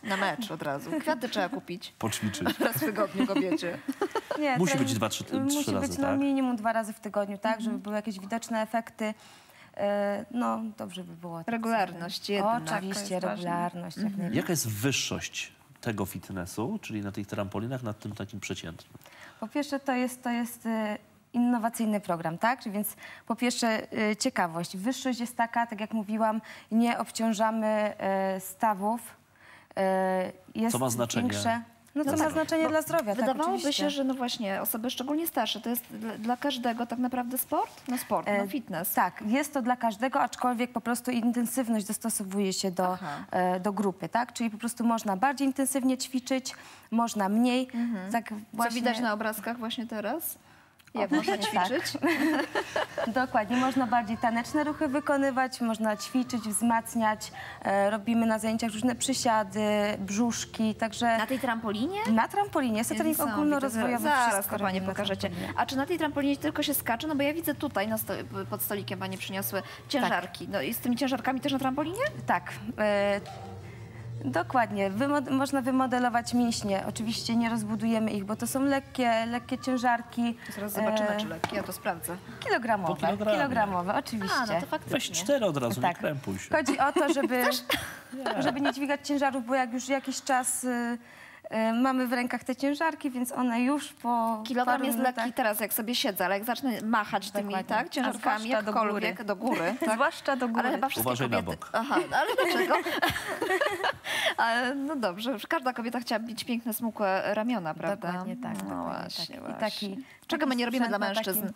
Na mecz od razu. Kwiaty trzeba kupić. Poćwiczyć. Raz w tygodniu kobiecie. Nie, Musi trening być 2-3 Musi razy, być tak? minimum 2 razy w tygodniu, tak? Żeby były jakieś widoczne efekty. No, dobrze by było. tak Regularność sobie. jednak. Oczywiście, jest ważne. regularność. Jak najbardziej. Jaka jest wyższość tego fitnessu, czyli na tych trampolinach, nad tym takim przeciętnym? Po pierwsze, to jest innowacyjny program, tak? Więc po pierwsze ciekawość. Wyższość jest taka, tak jak mówiłam, nie obciążamy stawów. Jest Co ma znaczenie? Większe, no co ma znaczenie dla zdrowia, tak, Wydawałoby oczywiście. się, że no właśnie osoby szczególnie starsze, to jest dla każdego tak naprawdę sport? No sport, no fitness. Tak, jest to dla każdego, aczkolwiek po prostu intensywność dostosowuje się do grupy, tak? Czyli po prostu można bardziej intensywnie ćwiczyć, można mniej. Tak Co właśnie, widać na obrazkach właśnie teraz? Jak można ćwiczyć? Dokładnie, można bardziej taneczne ruchy wykonywać, można ćwiczyć, wzmacniać. Robimy na zajęciach różne przysiady, brzuszki, także... Na tej trampolinie? Na trampolinie, jest to trening Niesamowite. ogólnorozwojowy. Zaraz wszystko to Pani robimy na pokażecie. trampolinie. A czy na tej trampolinie tylko się skacze? No bo ja widzę tutaj pod stolikiem Pani przyniosły ciężarki. No i z tymi ciężarkami też na trampolinie? Tak. Dokładnie. Można wymodelować mięśnie. Oczywiście nie rozbudujemy ich, bo to są lekkie ciężarki. Zaraz zobaczymy, czy lekkie, ja to sprawdzę. Kilogramowe. Po kilogramie. Kilogramowe, oczywiście. A, no to faktycznie. Weź 4 od razu, Tak. nie krępuj się. Chodzi o to, żeby nie dźwigać ciężarów, bo jak już jakiś czas mamy w rękach te ciężarki, więc one już po Kilogram paru jest minutach... lekki teraz, jak sobie siedzę, ale jak zacznę machać tymi Dokładnie. tak, ciężarkami, zwłaszcza do jakkolwiek, do góry. Tak? Zwłaszcza do góry. Ale chyba wszystkie Uważaj na kobiety... bok. Aha, ale dlaczego? Ale, no dobrze, już każda kobieta chciała mieć piękne, smukłe ramiona, prawda? Dokładnie tak. No dokładnie właśnie, tak. właśnie. I taki, Czego my nie robimy dla sprzęt na mężczyzn?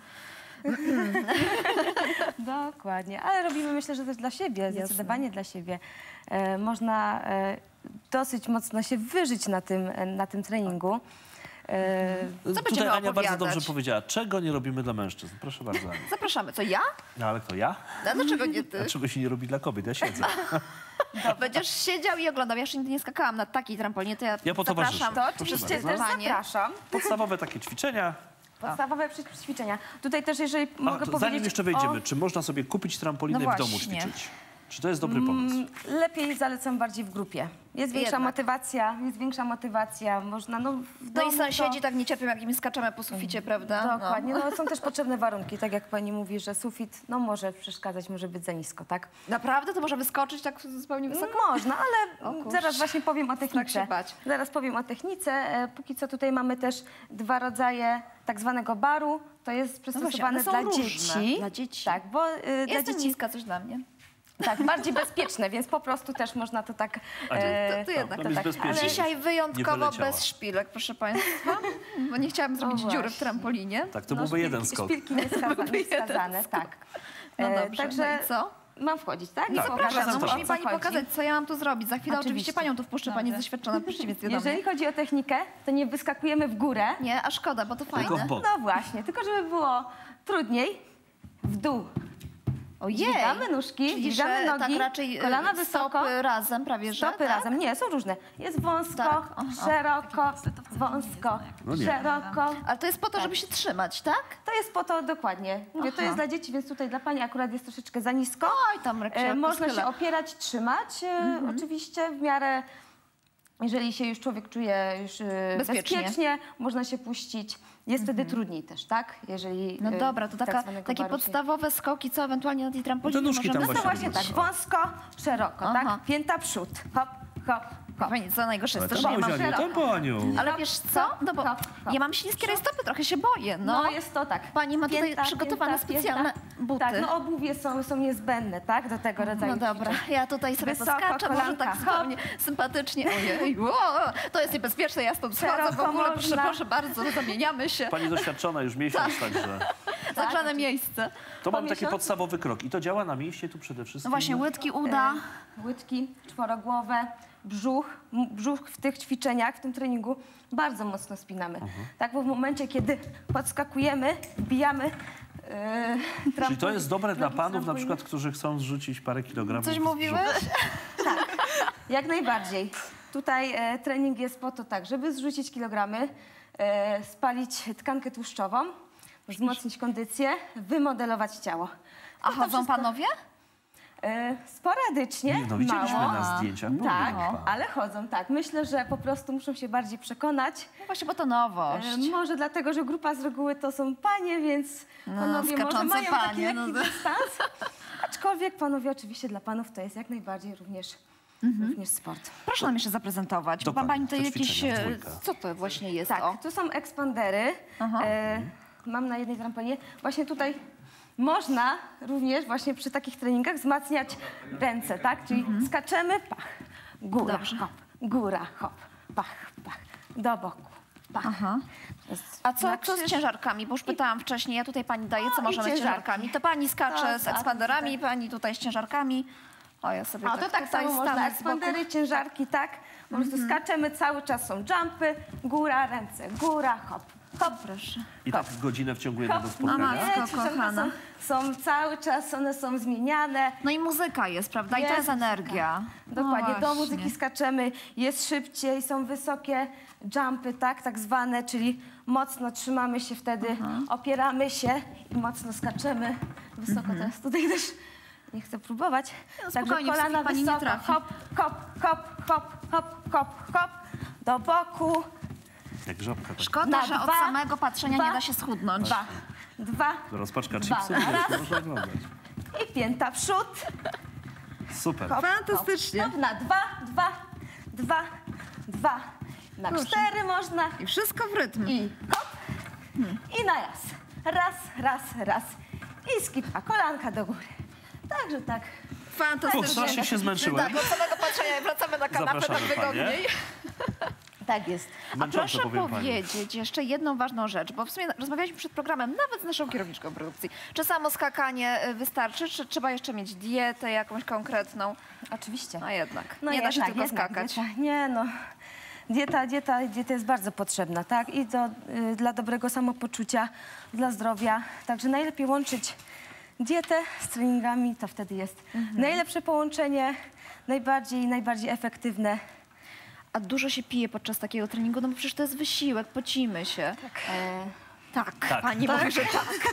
Dokładnie, ale robimy myślę, że też dla siebie, zdecydowanie dla siebie. Można dosyć mocno się wyżyć na tym treningu. będziemy Tutaj Ania bardzo opowiadać? dobrze powiedziała, czego nie robimy dla mężczyzn. Proszę bardzo, Ania. Zapraszamy. Co, ja? No ale kto ja? A dlaczego nie ty? Dlaczego się nie robi dla kobiet? Ja siedzę. Będziesz siedział i oglądał. Ja jeszcze nigdy nie skakałam na takiej trampolinie, to ja Ja potowarzyszę. zapraszam. To oczywiście bardzo. też Panie. zapraszam. Podstawowe takie ćwiczenia. Podstawowe ćwiczenia. Tutaj też, jeżeli mogę to powiedzieć... zanim jeszcze wejdziemy, czy można sobie kupić trampolinę No w domu właśnie. ćwiczyć? Czy to jest dobry pomysł? Lepiej zalecam bardziej w grupie. Jest większa motywacja, można w No domu i sąsiedzi tak nie cierpią, jak im skaczemy po suficie, prawda? Dokładnie, no są też potrzebne warunki, tak jak pani mówi, że sufit może przeszkadzać, może być za nisko, tak? Naprawdę? To może wyskoczyć tak zupełnie wysoko? Można, ale O kurczę. zaraz właśnie powiem o technice. się bać. Zaraz powiem o technice. Póki co tutaj mamy też 2 rodzaje tak zwanego baru. To jest przystosowane one są dla różne. dzieci. Dla dzieci. Tak, bo dla Jestem dzieci niska, coś dla mnie. tak, bardziej bezpieczne, więc po prostu też można to tak... To jednak tam jest tak. bezpiecznie. Dzisiaj Nie wyjątkowo wyleciała. bez szpilek, proszę Państwa, bo nie chciałam zrobić dziury w właśnie. trampolinie. Tak, to byłby jeden skok. Szpilki nieskazane, tak. No dobrze, Także no i co? mam wchodzić, tak? Tak, Zapraszam, no zapraszam. musi mi O co Pani chodzi? pokazać, co ja mam tu zrobić. Za chwilę oczywiście Oczywiście. Panią tu wpuszczę, Pani jest doświadczona w przeciwieństwie do mnie. Jeżeli chodzi o technikę, to nie wyskakujemy w górę. Nie, a szkoda, bo to Tylko fajne. w bok. No właśnie, tylko żeby było trudniej, w dół. Ojej! Dźwigamy nóżki, Czyli, dźwigamy że nogi, tak raczej kolana wysoko. stopy razem prawie, że Stopy tak? razem, nie, są różne. Jest wąsko, Tak, aha. szeroko, wąsko, No nie. szeroko. Ale to jest po to, żeby się trzymać, tak? To jest po to dokładnie. Mówię, to Aha. jest dla dzieci, więc tutaj dla pani akurat jest troszeczkę za nisko. Oj, tam jak Można się opierać, trzymać. Oczywiście w miarę, jeżeli się już człowiek czuje już bezpiecznie, można się puścić. Jest wtedy trudniej też, tak? Jeżeli No dobra, to tak zwanego takie baru się- podstawowe skoki, co ewentualnie na tej trampolinie No te nóżki możemy... tam No to właśnie właśnie tak, wąsko, szeroko, Aha. tak? Pięta przód, hop, hop, hop. Pani, co najgorsze jest to, że Tempo, ja mam... Aniu, tempo, Aniu. Ale wiesz co? No bo hop, hop. ja mam śliskie rajstopy, trochę się boję, no. No jest to tak. Pani ma tutaj przygotowane specjalne buty. Tak, no obuwie są niezbędne, tak? Do tego rodzaju No dobra, ćwiczeń. ja tutaj sobie Wysoko, poskaczę, może kolanka, tak hop. zupełnie sympatycznie. Ojej, wow, to jest niebezpieczne, ja stąd schodzę w Szeroko ogóle, proszę, można. proszę bardzo, zamieniamy się. Pani doświadczona już miesiąc, także... Zagrzane miejsce. To mam taki miesiącu? podstawowy krok. I to działa na mięśnie tu przede wszystkim. No właśnie, łydki, uda. Łydki, czworogłowe, brzuch w tych ćwiczeniach, w tym treningu bardzo mocno spinamy. Tak, bo w momencie, kiedy podskakujemy, wbijamy Czyli to jest dobre dla nogi panów, na trampoliny. przykład, którzy chcą zrzucić parę kilogramów Coś z brzucha. mówiłeś? Jak najbardziej. Tutaj trening jest po to tak, żeby zrzucić kilogramy, spalić tkankę tłuszczową, wzmocnić kondycję, wymodelować ciało. A To chodzą wszystko- panowie? Sporadycznie, No widzieliśmy mało. na zdjęciach. była Tak, grupa. ale chodzą, tak. Myślę, że po prostu muszą się bardziej przekonać. No właśnie, bo to nowość. Może dlatego, że grupa z reguły to są panie, więc panowie może skaczące mają taki panie, lekki no to- dystans. Aczkolwiek panowie oczywiście dla panów to jest jak najbardziej również sport. Proszę nam jeszcze zaprezentować, bo Dokładnie, pani to te jakieś... ćwiczenia w dwójkę. Co to właśnie jest? Tak, O. tu są ekspandery. Mam na jednej trampolinie. Właśnie tutaj można również właśnie przy takich treningach wzmacniać ręce, tak? Czyli skaczemy, pach, góra, Dobrze. hop, góra, hop, pach, pach, do boku, pach. Aha. To jest A co na z krzyż. ciężarkami? Bo już pytałam wcześniej, ja tutaj pani daje, co i możemy z ciężarki. ciężarkami. To pani skacze Tak, z tak, ekspanderami, tutaj. pani tutaj z ciężarkami. O, ja sobie A to tak tutaj samo można, stanę z boku. ekspandery, ciężarki, tak? Po prostu skaczemy, cały czas są jumpy, góra, ręce, góra, hop, hop. Proszę. I tak godzinę w ciągu jednego Hop. spotkania. Matko Ćwiczonka kochana. są cały czas, one są zmieniane. No i muzyka jest, prawda? I to jest energia. Dokładnie, No do właśnie. muzyki skaczemy, jest szybciej, są wysokie jumpy, tak zwane, czyli mocno trzymamy się wtedy, opieramy się i mocno skaczemy wysoko. Teraz tutaj też nie chcę próbować. No, Także spokojnie, kolana pani nie wysoko, trafi. hop, hop, hop, hop, hop, hop, hop, do boku. Jak żabka. Tak. Szkoda, Na że od dwa, samego patrzenia dwa, nie da się schudnąć. Dwa Rozpaczka Dwa chipsy, na raz. to można oglądać. i pięta w przód. Super. Hop, Fantastycznie. Hop, na dwa. Na 4 można. I wszystko w rytm. I hop. I na raz. I skipa, kolanka do góry. Także tak. Fantastycznie. Strasznie się zmęczyłem. Tak, od samego patrzenia wracamy na kanapę, tak Zapraszamy panie. wygodniej. Tak jest. A Męczące, proszę powiem pani. powiedzieć jeszcze jedną ważną rzecz, bo w sumie rozmawialiśmy przed programem nawet z naszą kierowniczką produkcji. Czy samo skakanie wystarczy, czy trzeba jeszcze mieć dietę jakąś konkretną? Oczywiście. A jednak, No nie da się jednak, tylko skakać. Dieta. Nie no. Dieta jest bardzo potrzebna, tak? I dla dobrego samopoczucia, dla zdrowia. Także najlepiej łączyć dietę z treningami, to wtedy jest najlepsze połączenie, najbardziej efektywne. A dużo się pije podczas takiego treningu, no bo przecież to jest wysiłek, pocimy się. Tak, Tak. pani mówi, że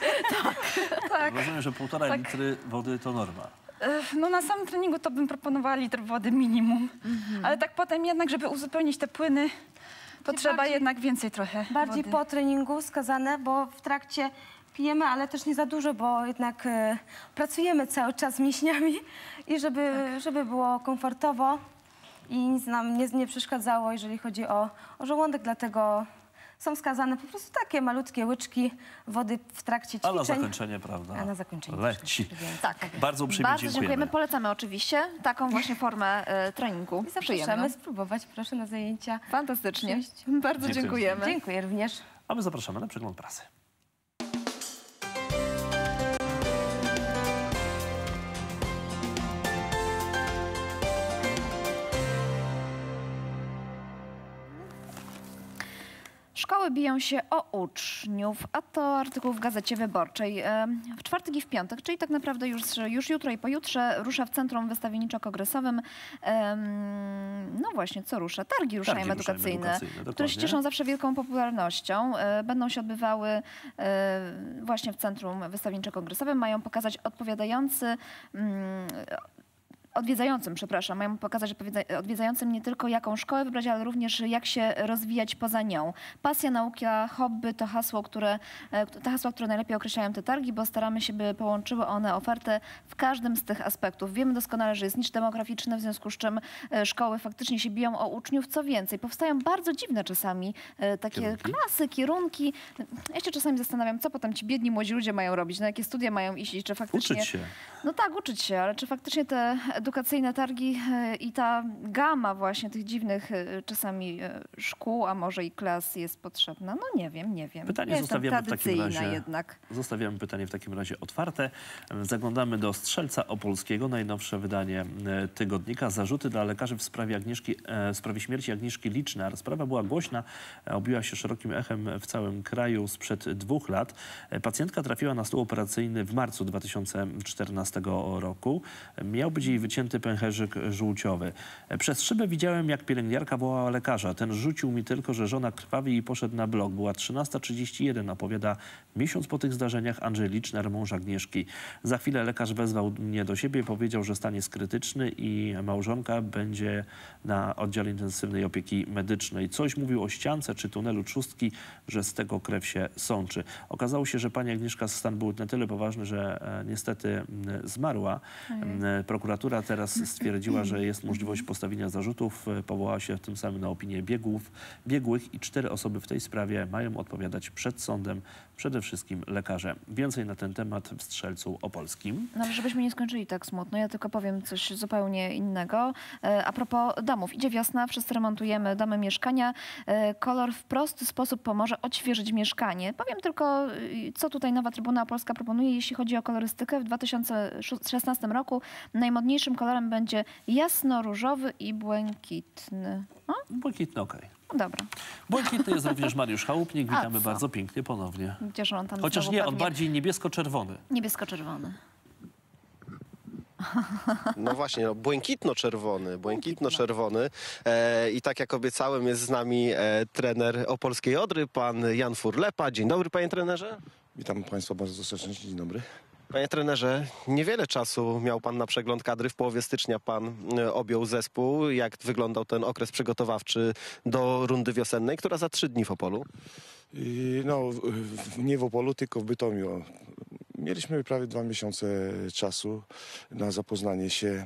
tak. Rozumiem, że 1,5 litry wody to norma. No na samym treningu to bym proponowała litr wody minimum. Ale tak potem jednak, żeby uzupełnić te płyny, to trzeba bardziej- jednak więcej trochę Bardziej wody. po treningu wskazane, bo w trakcie pijemy, ale też nie za dużo, bo jednak pracujemy cały czas z mięśniami i żeby było komfortowo i nic nam nie przeszkadzało, jeżeli chodzi o żołądek, dlatego są wskazane po prostu takie malutkie łyczki wody w trakcie A na ćwiczeń. zakończenie, prawda? A na zakończenie. Leci. Tak. Bardzo uprzejmie Bardzo dziękujemy. dziękujemy. Polecamy oczywiście taką właśnie formę treningu. I zapraszamy Przyjemną. spróbować, proszę, na zajęcia. Fantastycznie. Przyjść. Bardzo Dziękuję. dziękujemy. Dziękuję również. A my zapraszamy na przegląd prasy. Szkoły biją się o uczniów, a to artykuł w Gazecie Wyborczej. W czwartek i w piątek, czyli tak naprawdę już jutro i pojutrze rusza w Centrum Wystawienniczo-Kongresowym, no właśnie, co rusza? Targi Ruszajmy Edukacyjne, które się dokładnie. cieszą zawsze wielką popularnością. Będą się odbywały właśnie w Centrum Wystawienniczo-Kongresowym. Mają pokazać mają pokazać odwiedzającym nie tylko jaką szkołę wybrać, ale również jak się rozwijać poza nią. Pasja, nauka, hobby to hasła, które najlepiej określają te targi, bo staramy się, by połączyły one ofertę w każdym z tych aspektów. Wiemy doskonale, że jest niż demograficzny, w związku z czym szkoły faktycznie się biją o uczniów. Co więcej, powstają bardzo dziwne czasami takie klasy, kierunki. Ja się czasami zastanawiam, co potem ci biedni młodzi ludzie mają robić, na jakie studia mają iść i czy faktycznie... Uczyć się. No tak, uczyć się, ale czy faktycznie te edukacyjne targi i ta gama właśnie tych dziwnych czasami szkół, a może i klas jest potrzebna? No nie wiem. Pytanie Ja jestem zostawiamy w takim tradycyjna razie. jednak. Zostawiamy pytanie w takim razie otwarte. Zaglądamy do Strzelca Opolskiego, najnowsze wydanie tygodnika. Zarzuty dla lekarzy w sprawie śmierci Agnieszki Licznar. Sprawa była głośna, obiła się szerokim echem w całym kraju sprzed 2 lat. Pacjentka trafiła na stół operacyjny w marcu 2014 roku. Miał być jej wycięty pęcherzyk żółciowy. Przez szybę widziałem, jak pielęgniarka wołała lekarza. Ten rzucił mi tylko, że żona krwawi i poszedł na blok. Była 13:31, opowiada miesiąc po tych zdarzeniach Andrzej Liczner, mąż Agnieszki. Za chwilę lekarz wezwał mnie do siebie, powiedział, że stan jest krytyczny i małżonka będzie na oddziale intensywnej opieki medycznej. Coś mówił o ściance czy tunelu trzustki, że z tego krew się sączy. Okazało się, że pani Agnieszka stan był na tyle poważny, że niestety zmarła. Prokuratura teraz stwierdziła, że jest możliwość postawienia zarzutów. Powołała się tym samym na opinię biegłych i 4 osoby w tej sprawie mają odpowiadać przed sądem, przede wszystkim lekarze. Więcej na ten temat w Strzelcu Opolskim. No ale żebyśmy nie skończyli tak smutno, ja tylko powiem coś zupełnie innego. A propos domów. Idzie wiosna, wszyscy remontujemy domy, mieszkania. Kolor w prosty sposób pomoże odświeżyć mieszkanie. Powiem tylko, co tutaj Nowa Trybuna Opolska proponuje, jeśli chodzi o kolorystykę. W 2016 roku najmodniejszym kolorem będzie jasno-różowy i błękitny. Błękitny, okej. Dobra. Błękitny jest również Mariusz Chałupnik. Witamy bardzo pięknie ponownie. Gdzież on tam Chociaż znowu nie, on pewnie... bardziej niebiesko-czerwony. Niebiesko-czerwony. No właśnie, no, błękitno-czerwony. I tak jak obiecałem, jest z nami trener Opolskiej Odry, pan Jan Furlepa. Dzień dobry, panie trenerze. Witam państwa bardzo serdecznie, dzień dobry. Panie trenerze, niewiele czasu miał pan na przegląd kadry. W połowie stycznia pan objął zespół. Jak wyglądał ten okres przygotowawczy do rundy wiosennej, która za 3 dni w Opolu? No, nie w Opolu, tylko w Bytomiu. Mieliśmy prawie 2 miesiące czasu na zapoznanie się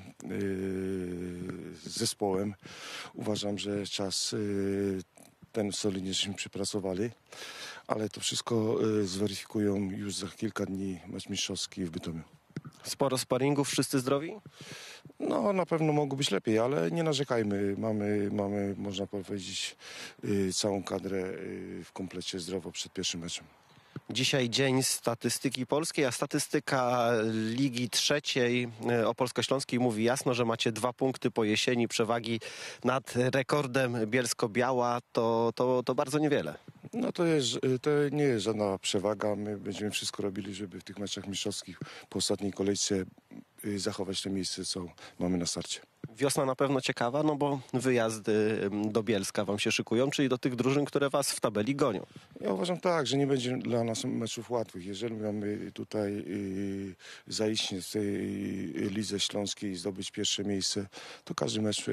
z zespołem. Uważam, że czas ten solidnie żeśmy przepracowali, ale to wszystko zweryfikują już za kilka dni mecz mistrzowski w Bytomiu. Sporo sparingów, wszyscy zdrowi? No, na pewno mogło być lepiej, ale nie narzekajmy. Mamy można powiedzieć, całą kadrę w komplecie zdrowo przed pierwszym meczem. Dzisiaj dzień statystyki polskiej, a statystyka Ligi Trzeciej Opolsko-Śląskiej mówi jasno, że macie 2 punkty po jesieni przewagi nad rekordem Bielsko-Biała. To bardzo niewiele. No to nie jest żadna przewaga. My będziemy wszystko robili, żeby w tych meczach mistrzowskich po ostatniej kolejce zachować to miejsce, co mamy na starcie. Wiosna na pewno ciekawa, no bo wyjazdy do Bielska wam się szykują, czyli do tych drużyn, które was w tabeli gonią. Ja uważam tak, że nie będzie dla nas meczów łatwych. Jeżeli mamy tutaj zaistnieć w tej Lidze Śląskiej i zdobyć pierwsze miejsce, to każdy mecz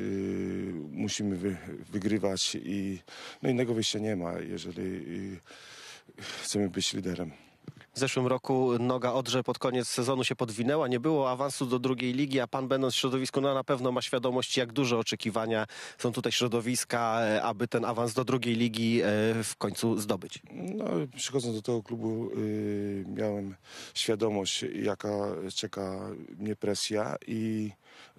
musimy wygrywać i no innego wyjścia nie ma, jeżeli chcemy być liderem. W zeszłym roku noga Odrze pod koniec sezonu się podwinęła, nie było awansu do drugiej ligi, a pan będąc w środowisku na pewno ma świadomość, jak duże oczekiwania są tutaj środowiska, aby ten awans do drugiej ligi w końcu zdobyć. No, przychodząc do tego klubu miałem świadomość, jaka czeka mnie presja i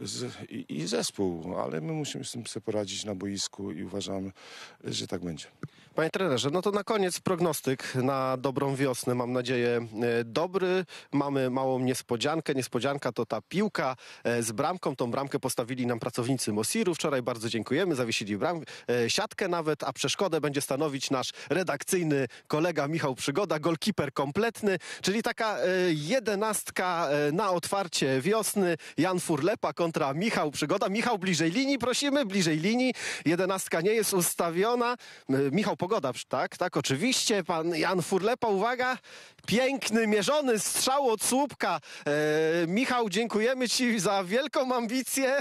zespół, ale my musimy z tym sobie poradzić na boisku i uważam, że tak będzie. Panie trenerze, no to na koniec prognostyk na dobrą wiosnę. Mam nadzieję dobry. Mamy małą niespodziankę. Niespodzianka to ta piłka z bramką. Tą bramkę postawili nam pracownicy Mosiru. Wczoraj bardzo dziękujemy. Zawiesili siatkę nawet, a przeszkodę będzie stanowić nasz redakcyjny kolega Michał Przygoda, golkiper kompletny, czyli taka 11 na otwarcie wiosny. Jan Furlepa kontra Michał Przygoda. Michał, bliżej linii, prosimy, bliżej linii. 11 nie jest ustawiona. Michał Pogoda, tak, oczywiście. Pan Jan Furlepa, uwaga, piękny, mierzony strzał od słupka. Michał, dziękujemy ci za wielką ambicję.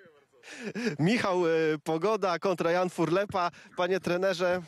Michał Pogoda kontra Jan Furlepa. Panie trenerze,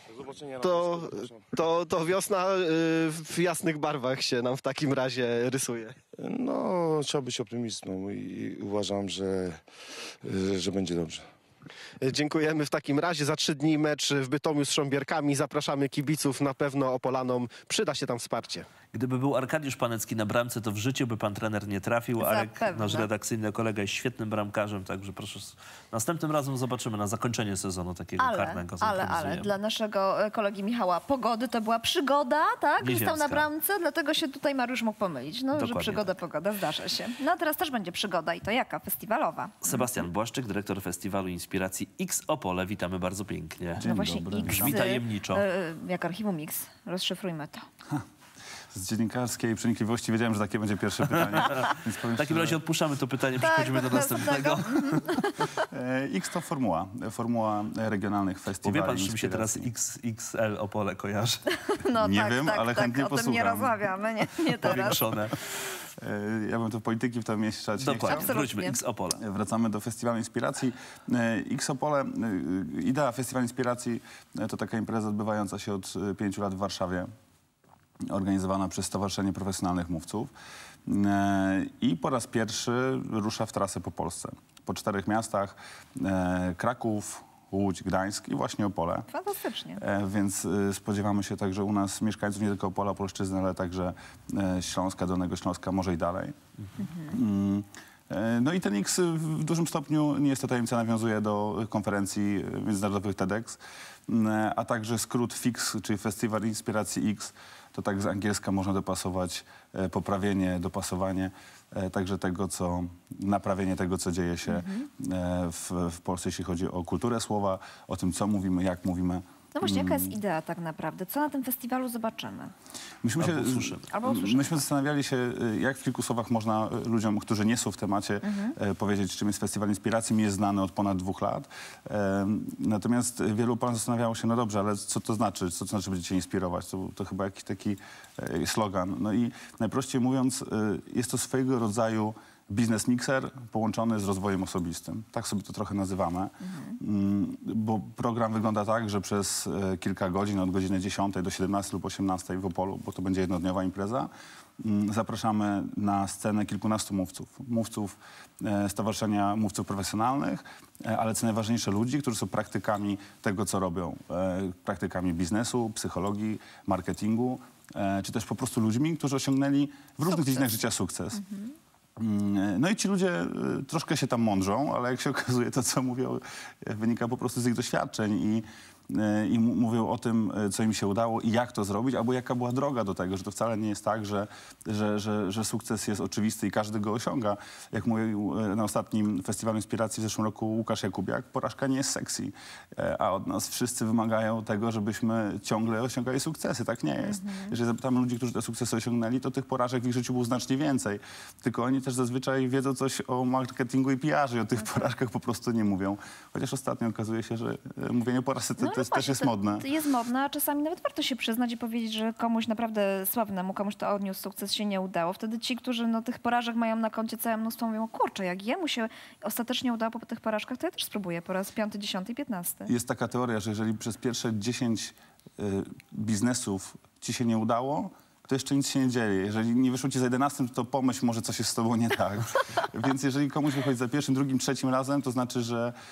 to wiosna w jasnych barwach się nam w takim razie rysuje. No, trzeba być optymistą i uważam, że będzie dobrze. Dziękujemy w takim razie. Za 3 dni mecz w Bytomiu z Trząbierkami. Zapraszamy kibiców. Na pewno Opolanom przyda się tam wsparcie. Gdyby był Arkadiusz Panecki na bramce, to w życiu by pan trener nie trafił. Arek, Zapewne. nasz redakcyjny kolega, jest świetnym bramkarzem, także proszę, następnym razem zobaczymy na zakończenie sezonu takiego karnego. Ale dla naszego kolegi Michała Pogody to była przygoda, tak? Że stał na bramce, dlatego się tutaj Mariusz mógł pomylić. No, że przygoda, pogoda, zdarza się. No a teraz też będzie przygoda i to jaka? Festiwalowa. Sebastian Błaszczyk, dyrektor Festiwalu Inspiracji X Opole. Witamy bardzo pięknie. No właśnie X, brzmi tajemniczo. Jak archiwum X. Rozszyfrujmy to. Z dziennikarskiej przenikliwości wiedziałem, że takie będzie pierwsze pytanie. Więc W takim razie odpuszczamy to pytanie, przechodzimy do następnego. X to formuła regionalnych Bo festiwali. wie pan, czym się inspiracji. teraz XXL Opole kojarzy? No Nie tak, wiem, tak, ale tak, chętnie o tym nie posłucham. rozmawiamy, nie teraz. Powiększone. Ja bym tu polityki w to mieszczać nie chciał. Dokładnie, wróćmy. X Opole. Wracamy do Festiwalu Inspiracji. X Opole, idea Festiwalu Inspiracji to taka impreza odbywająca się od 5 lat w Warszawie, organizowana przez Stowarzyszenie Profesjonalnych Mówców. I po raz pierwszy rusza w trasę po Polsce. Po 4 miastach: Kraków, Łódź, Gdańsk i właśnie Opole. Fantastycznie. Więc spodziewamy się także u nas mieszkańców nie tylko Opola, Opolszczyzny, ale także Śląska, Dolnego Śląska, może i dalej. No i ten X w dużym stopniu, nie jest to tajemnica, nawiązuje do konferencji międzynarodowych TEDx, a także skrót FIX, czyli Festiwal Inspiracji X, to tak z angielska można dopasować poprawienie, dopasowanie także tego, naprawienie tego, co dzieje się w Polsce, jeśli chodzi o kulturę słowa, o tym, co mówimy, jak mówimy. No właśnie, jaka jest idea tak naprawdę? Co na tym festiwalu zobaczymy? Albo usłyszymy. Myśmy zastanawiali się, jak w kilku słowach można ludziom, którzy nie są w temacie, powiedzieć, czym jest Festiwal Inspiracji. Mi jest znany od ponad 2 lat. Natomiast wielu pan zastanawiało się, no dobrze, ale co to znaczy? Co to znaczy będziecie inspirować? To chyba jakiś taki slogan. No i najprościej mówiąc, jest to swojego rodzaju biznes mixer połączony z rozwojem osobistym. Tak sobie to trochę nazywamy. Bo program wygląda tak, że przez kilka godzin, od godziny 10 do 17 lub 18 w Opolu, bo to będzie jednodniowa impreza, zapraszamy na scenę kilkunastu mówców. Mówców Stowarzyszenia Mówców Profesjonalnych, ale co najważniejsze, ludzi, którzy są praktykami tego, co robią. Praktykami biznesu, psychologii, marketingu, czy też po prostu ludźmi, którzy osiągnęli w różnych dziedzinach życia sukces. No i ci ludzie troszkę się tam mądrzą, ale jak się okazuje, to co mówią, wynika po prostu z ich doświadczeń i mówią o tym, co im się udało i jak to zrobić, albo jaka była droga do tego, że to wcale nie jest tak, że sukces jest oczywisty i każdy go osiąga. Jak mówił na ostatnim Festiwalu Inspiracji w zeszłym roku Łukasz Jakubiak, porażka nie jest sexy, a od nas wszyscy wymagają tego, żebyśmy ciągle osiągali sukcesy. Tak nie jest. Jeżeli zapytamy ludzi, którzy te sukcesy osiągnęli, to tych porażek w ich życiu było znacznie więcej. Tylko oni też zazwyczaj wiedzą coś o marketingu i PR-ze i o tych porażkach po prostu nie mówią. Chociaż ostatnio okazuje się, że mówienie o porażce też jest modne. Jest modne, a czasami nawet warto się przyznać i powiedzieć, że komuś naprawdę sławnemu, komuś to odniósł sukces, się nie udało. Wtedy ci, którzy tych porażek mają na koncie całe mnóstwo, mówią, kurczę, jak jemu się ostatecznie udało po tych porażkach, to ja też spróbuję po raz 5., 10. i 15. Jest taka teoria, że jeżeli przez pierwsze 10 biznesów ci się nie udało, to jeszcze nic się nie dzieje. Jeżeli nie wyszło ci za 11, to pomyśl, może coś jest z tobą nie tak. Więc jeżeli komuś wychodzi za pierwszym, drugim, trzecim razem, to znaczy,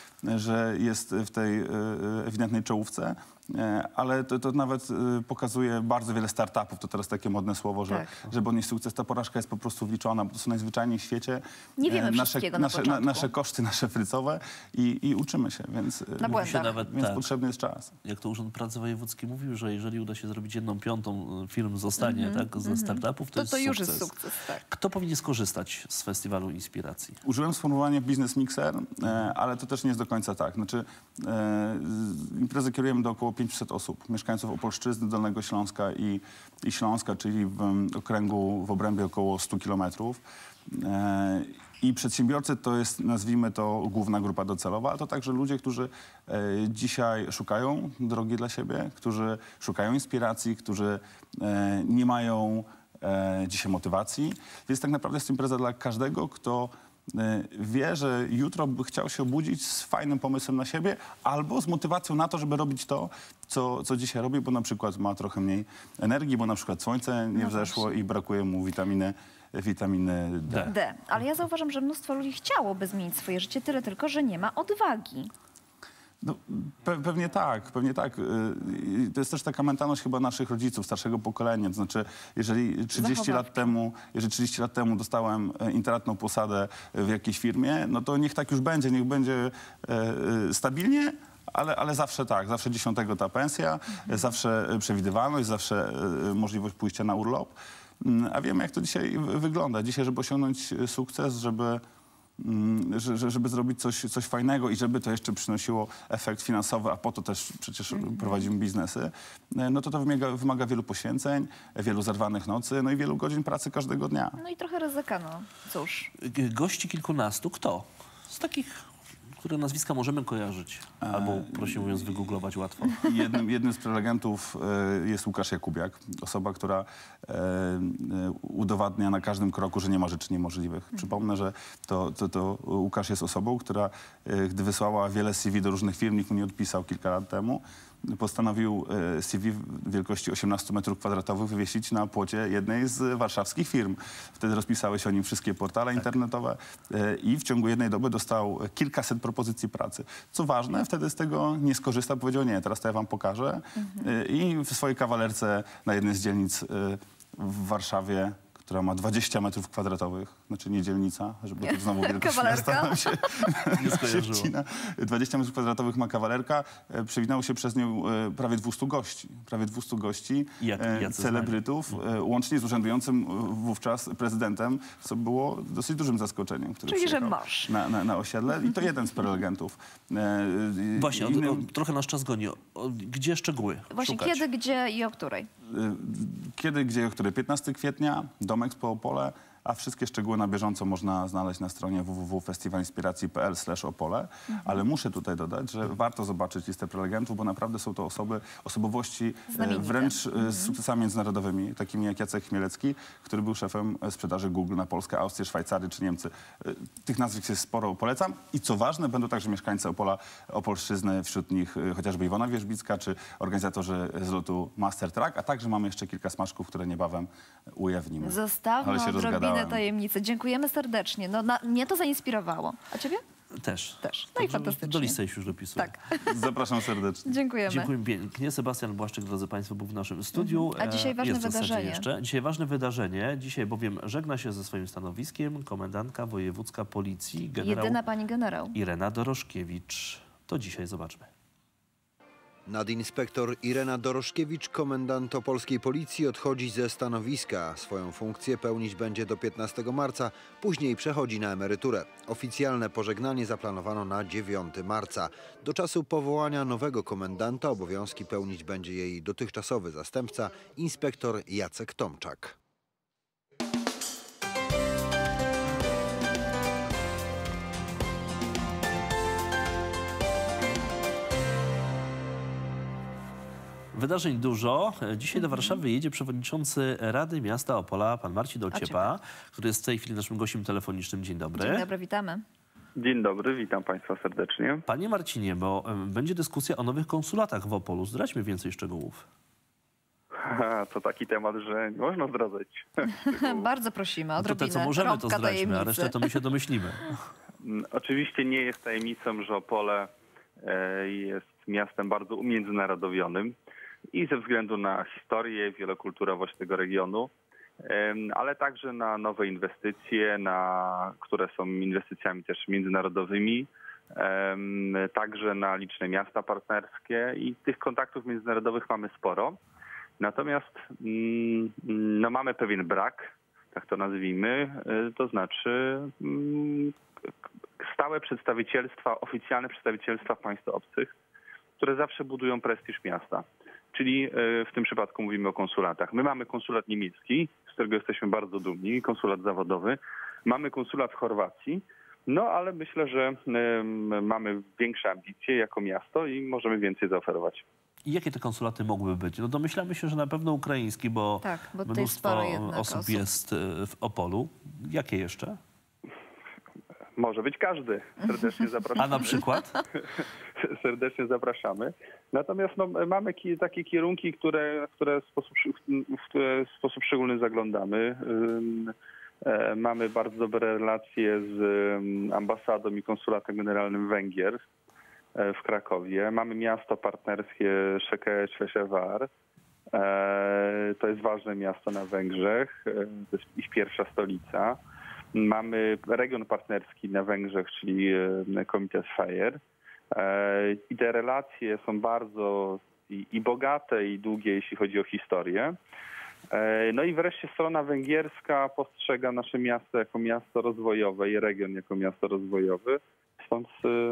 że jest w tej ewidentnej czołówce. Ale to nawet pokazuje bardzo wiele startupów, to teraz takie modne słowo, że żeby odnieść sukces, ta porażka jest po prostu wliczona, bo to są najzwyczajniej w świecie nie wiemy wszystkiego na początku. Nasze koszty, nasze frycowe i uczymy się, więc potrzebny jest czas. Jak to Urząd Pracy Wojewódzki mówił, że jeżeli uda się zrobić 1/5 firm zostanie ze startupów, to jest już sukces. jest sukces. Tak. Kto powinien skorzystać z Festiwalu Inspiracji? Użyłem sformułowania business mixer, ale to też nie jest do końca tak. Znaczy, imprezę kierujemy do około 500 osób, mieszkańców Opolszczyzny, Dolnego Śląska i Śląska, czyli w okręgu, w obrębie około 100 kilometrów. I przedsiębiorcy to jest, nazwijmy to, główna grupa docelowa, ale to także ludzie, którzy dzisiaj szukają drogi dla siebie, którzy szukają inspiracji, którzy nie mają dzisiaj motywacji. Więc tak naprawdę jest to impreza dla każdego, kto wie, że jutro by chciał się obudzić z fajnym pomysłem na siebie albo z motywacją na to, żeby robić to, co dzisiaj robi, bo na przykład ma trochę mniej energii, bo na przykład słońce nie wzeszło i brakuje mu witaminy D. Ale ja zauważam, że mnóstwo ludzi chciałoby zmienić swoje życie, tyle tylko, że nie ma odwagi. No, pewnie tak. To jest też taka mentalność chyba naszych rodziców, starszego pokolenia. To znaczy, jeżeli 30 lat temu dostałem internetną posadę w jakiejś firmie, no to niech tak już będzie, niech będzie stabilnie, ale zawsze tak, zawsze 10 ta pensja, zawsze przewidywalność, zawsze możliwość pójścia na urlop. A wiemy, jak to dzisiaj wygląda. Dzisiaj, żeby osiągnąć sukces, żeby żeby zrobić coś fajnego i żeby to jeszcze przynosiło efekt finansowy, a po to też przecież prowadzimy biznesy, no to wymaga wielu poświęceń, wielu zerwanych nocy, no i wielu godzin pracy każdego dnia. No i trochę ryzyka, no cóż. Gości kilkunastu, kto? Z takich, które nazwiska możemy kojarzyć, albo, proszę mówiąc, wygooglować łatwo. Jednym z prelegentów jest Łukasz Jakubiak, osoba, która udowadnia na każdym kroku, że nie ma rzeczy niemożliwych. Przypomnę, że to Łukasz jest osobą, która, gdy wysłała wiele CV do różnych firm, nikt mu nie odpisał kilka lat temu, postanowił CV wielkości 18 m2 wywiesić na płocie jednej z warszawskich firm. Wtedy rozpisały się o nim wszystkie portale internetowe i w ciągu jednej doby dostał kilkaset propozycji pracy. Co ważne, wtedy z tego nie skorzystał, powiedział nie, teraz to ja wam pokażę. I w swojej kawalerce na jednej z dzielnic w Warszawie, która ma 20 m2, znaczy nie dzielnica, żeby tu znowu wielkość miasta nam się nie skojarzyło. 20 m2 ma kawalerka, przewinęło się przez nią prawie 200 gości. Prawie 200 gości, celebrytów, łącznie z urzędującym wówczas prezydentem, co było dosyć dużym zaskoczeniem, który Czyli, że przyjechał masz. na osiedle. I to jeden z prelegentów. Właśnie, trochę nasz czas goni. Gdzie szczegóły Właśnie szukać? kiedy, gdzie i o której? Kiedy, gdzie, o której? 15 kwietnia, Dom Expo Opole, a wszystkie szczegóły na bieżąco można znaleźć na stronie www.festiwalinspiracji.pl/Opole. Ale muszę tutaj dodać, że warto zobaczyć listę prelegentów, bo naprawdę są to osobowości wręcz z sukcesami międzynarodowymi, takimi jak Jacek Chmielecki, który był szefem sprzedaży Google na Polskę, Austrię, Szwajcarię czy Niemcy. Tych nazwisk jest sporo, polecam. I co ważne, będą także mieszkańcy Opola, Opolszczyzny, wśród nich chociażby Iwona Wierzbicka, czy organizatorzy zlotu Master Track, a także mamy jeszcze kilka smaczków, które niebawem ujawnimy. Zostawmy odrobinę tajemnicy. Dziękujemy serdecznie. No, mnie to zainspirowało. A ciebie? Też. No i fantastycznie. Do listy już dopisuję. Tak. Zapraszam serdecznie. Dziękujemy. Dziękuję pięknie. Sebastian Błaszczyk, drodzy Państwo, był w naszym studiu. A dzisiaj ważne wydarzenie. Dzisiaj ważne wydarzenie. Dzisiaj bowiem żegna się ze swoim stanowiskiem komendantka wojewódzka policji, jedyna pani generał. Irena Doroszkiewicz. To dzisiaj zobaczmy. Nadinspektor Irena Doroszkiewicz, komendant opolskiej policji, odchodzi ze stanowiska. Swoją funkcję pełnić będzie do 15 marca, później przechodzi na emeryturę. Oficjalne pożegnanie zaplanowano na 9 marca. Do czasu powołania nowego komendanta obowiązki pełnić będzie jej dotychczasowy zastępca, inspektor Jacek Tomczak. Wydarzeń dużo. Dzisiaj do Warszawy jedzie przewodniczący Rady Miasta Opola, pan Marcin Ociepa, który jest w tej chwili naszym gościem telefonicznym. Dzień dobry. Dzień dobry, witamy. Dzień dobry, witam Państwa serdecznie. Panie Marcinie, bo będzie dyskusja o nowych konsulatach w Opolu. Zdradźmy więcej szczegółów. To taki temat, że nie można zdradzać. Bardzo prosimy, odrobinę. To te, co możemy, to zdradźmy, a resztę to my się domyślimy. Oczywiście nie jest tajemnicą, że Opole jest miastem bardzo umiędzynarodowionym i ze względu na historię, wielokulturowość tego regionu, ale także na nowe inwestycje, które są inwestycjami też międzynarodowymi, także na liczne miasta partnerskie i tych kontaktów międzynarodowych mamy sporo. Natomiast no, mamy pewien brak, tak to nazwijmy, to znaczy stałe przedstawicielstwa, oficjalne przedstawicielstwa państw obcych, które zawsze budują prestiż miasta. Czyli w tym przypadku mówimy o konsulatach. My mamy konsulat niemiecki, z którego jesteśmy bardzo dumni, konsulat zawodowy. Mamy konsulat w Chorwacji, no ale myślę, że mamy większe ambicje jako miasto i możemy więcej zaoferować. I jakie te konsulaty mogłyby być? No domyślamy się, że na pewno ukraiński, bo, mnóstwo osób jest w Opolu. Jakie jeszcze? Może być każdy. Serdecznie zapraszamy. A na przykład? Serdecznie zapraszamy. Natomiast no, mamy takie kierunki, w które w sposób szczególny zaglądamy. Mamy bardzo dobre relacje z ambasadą i konsulatem generalnym Węgier w Krakowie. Mamy miasto partnerskie Szekesfehérvár. To jest ważne miasto na Węgrzech. To jest ich pierwsza stolica. Mamy region partnerski na Węgrzech, czyli Komitet Fejér. I te relacje są bardzo i bogate, i długie, jeśli chodzi o historię. No i wreszcie strona węgierska postrzega nasze miasto jako miasto rozwojowe i region jako miasto rozwojowe. Stąd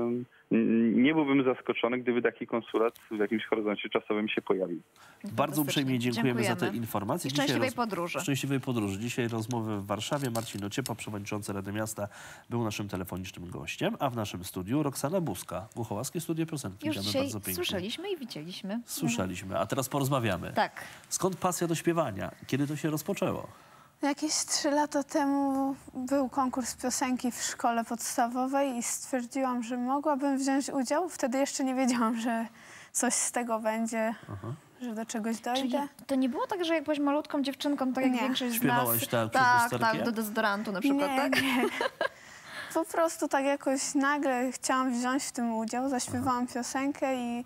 nie byłbym zaskoczony, gdyby taki konsulat w jakimś horyzoncie czasowym się pojawił. Bardzo uprzejmie dziękujemy za te informacje. I szczęśliwej podróży. Szczęśliwej podróży. Dzisiaj rozmowy w Warszawie. Marcin Ociepa, przewodniczący Rady Miasta, był naszym telefonicznym gościem, a w naszym studiu Roxana Buska, Głuchołaskie Studio Piosenki. Już dzisiaj słyszeliśmy i widzieliśmy. Słyszeliśmy, a teraz porozmawiamy. Tak. Skąd pasja do śpiewania? Kiedy to się rozpoczęło? Jakieś 3 lata temu był konkurs piosenki w szkole podstawowej i stwierdziłam, że mogłabym wziąć udział. Wtedy jeszcze nie wiedziałam, że coś z tego będzie, że do czegoś dojdzie. Czyli to nie było tak, że jak byłaś malutką dziewczynką, tak jak większość z nas... Śpiewałaś tak przed lusterkiem? do dezodorantu na przykład, tak? Nie. Po prostu tak jakoś nagle chciałam wziąć w tym udział. Zaśpiewałam piosenkę i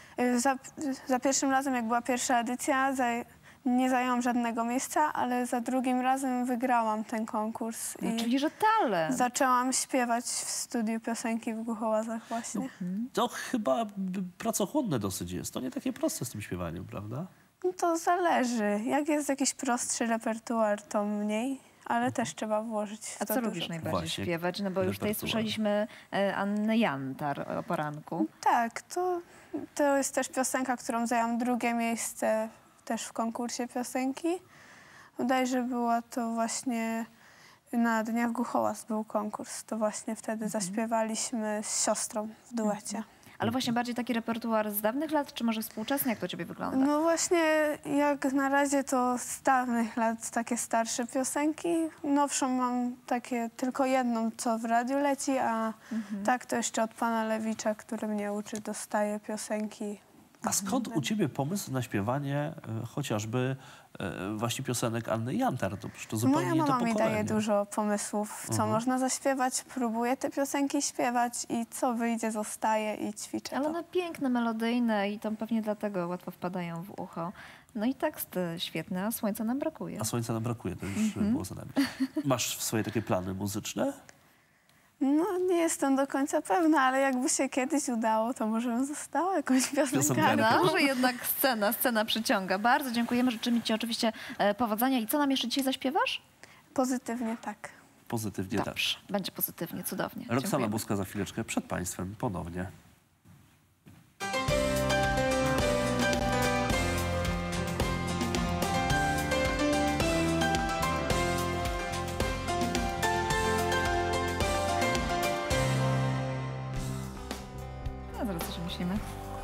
za pierwszym razem, jak była pierwsza edycja, nie zajęłam żadnego miejsca, ale za drugim razem wygrałam ten konkurs. No, czyli że talent. Zaczęłam śpiewać w studiu piosenki w Głuchołazach właśnie. To chyba pracochłonne dosyć jest. To nie takie proste z tym śpiewaniem, prawda? No to zależy. Jak jest jakiś prostszy repertuar, to mniej, ale też trzeba włożyć w to A co dużo lubisz najbardziej Właśnie, śpiewać? No bo już tutaj słyszeliśmy Annę Jantar o poranku. Tak, to jest też piosenka, którą zajęłam drugie miejsce też w konkursie piosenki. Bodajże była to właśnie na Dniach Głuchołaz był konkurs. To właśnie wtedy zaśpiewaliśmy z siostrą w duecie. Ale właśnie bardziej taki repertuar z dawnych lat, czy może współczesny? Jak to u ciebie wygląda? No właśnie, jak na razie to z dawnych lat takie starsze piosenki. Nowszą mam takie tylko jedną, co w radiu leci, a tak to jeszcze od pana Lewicza, który mnie uczy, dostaję piosenki. A skąd u ciebie pomysł na śpiewanie chociażby właśnie piosenek Anny Jantar? To zupełnie Moja nie to mama mi pokolenie. daje dużo pomysłów, co można zaśpiewać. Próbuję te piosenki śpiewać i co wyjdzie, zostaje i ćwiczę. Ale one piękne, melodyjne i tam pewnie dlatego łatwo wpadają w ucho. No i tekst świetny, a słońca nam brakuje. A słońca nam brakuje, to już było za nami. Masz swoje takie plany muzyczne? No, nie jestem do końca pewna, ale jakby się kiedyś udało, to może bym została jakąś piosenkarką. Może jednak scena przyciąga. Bardzo dziękujemy, życzymy ci oczywiście powodzenia. I co nam jeszcze dzisiaj zaśpiewasz? Pozytywnie tak. Pozytywnie Dobrze, będzie pozytywnie, cudownie. Roxana Dziękujemy. Buska za chwileczkę przed państwem ponownie. No, zaraz coś myślimy.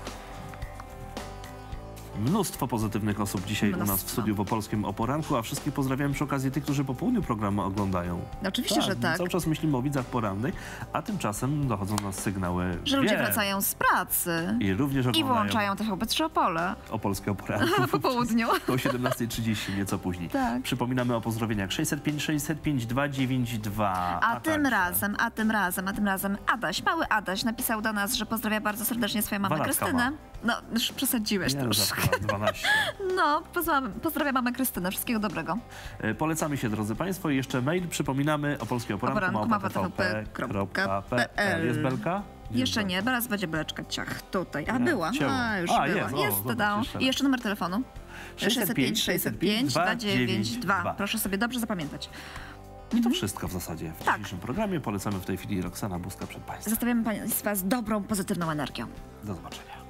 Mnóstwo pozytywnych osób dzisiaj u nas w studiu w Opolskim o poranku, a wszystkich pozdrawiam przy okazji tych, którzy po południu programu oglądają. Oczywiście, że tak. Cały czas myślimy o widzach porannych, a tymczasem dochodzą nas sygnały, Że ludzie wracają z pracy i również i oglądają włączają TVP3 Opole. Opolskie o poranku. Po południu. O 17:30, nieco później. Tak. Przypominamy o pozdrowieniach 605 292. A tym razem Adaś, mały Adaś napisał do nas, że pozdrawia bardzo serdecznie swoją mamę Dwalatka Krystynę. ma. No, już przesadziłeś Nie, troszkę. 12. No, pozdrawiam mamę Krystynę. Wszystkiego dobrego. Polecamy się, drodzy Państwo. I jeszcze mail, przypominamy, Opolskie o poranku, @tvp.pl. Jest belka? Jeszcze nie, zaraz będzie beleczka, ciach, tutaj. A, była. cięło. A, już A, była. jest, Jest, zobacz, dodał. jeszcze I jeszcze numer telefonu. 605 292. Proszę sobie dobrze zapamiętać. I to wszystko w zasadzie w dzisiejszym programie. Polecamy w tej chwili Roxana Buska przed Państwem. Zostawiamy Państwa z dobrą, pozytywną energią. Do zobaczenia.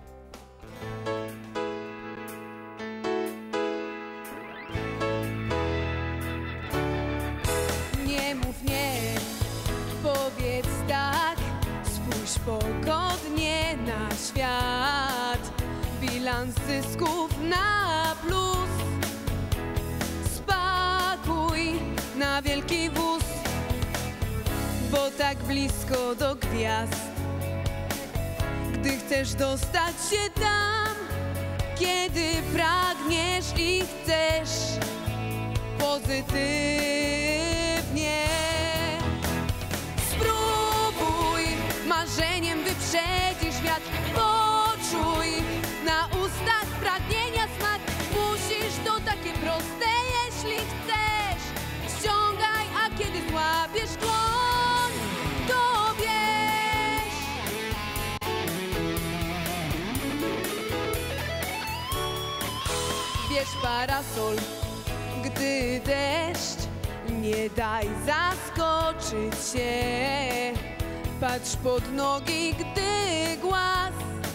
Nie mów nie, powiedz tak, spójrz pogodnie na świat. Bilans zysków na plus, spakuj na wielki wóz, bo tak blisko do gwiazd. Gdy chcesz dostać się tam, kiedy pragniesz i chcesz pozytywnie. Spróbuj, marzeniem wyprzedzisz wiatr. Poczuj na ustach pragnienia smak. Musisz, to takie proste, jeśli chcesz. Ściągaj, a kiedy złapiesz dłoń, to wiesz. Bierz parasol, Gdy deszcz, nie daj zaskoczyć się. Patrz pod nogi, gdy głaz.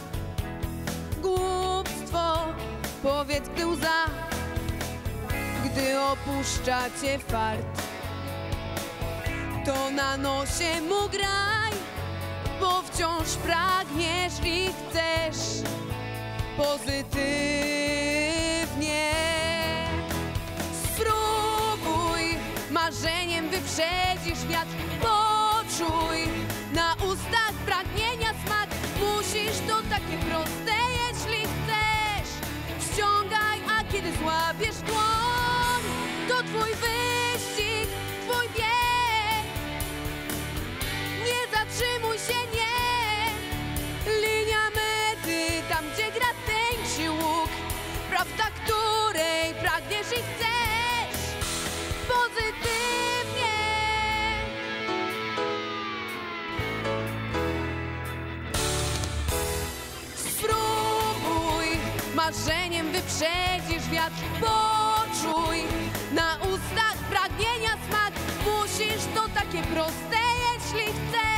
Głupstwo, powiedz, gdy łza. Gdy opuszcza cię fart, to na nosie mu graj, bo wciąż pragniesz i chcesz pozytywnie. Spróbuj, marzeniem wyprzedzisz wiatr. Poczuj, na ustach pragnienia smak. Musisz, to takie proste, jeśli chcesz. Ściągaj, a kiedy złapiesz dłoń, to twój wyścig, twój bieg. Nie zatrzymuj się, nie. Linia mety, tam gdzie gra tęczy łuk. Prawda, której pragniesz i chcesz pozytywnie. Spróbuj, marzeniem wyprzedzisz wiatr. Poczuj, na ustach pragnienia smak. Musisz, to takie proste, jeśli chcesz.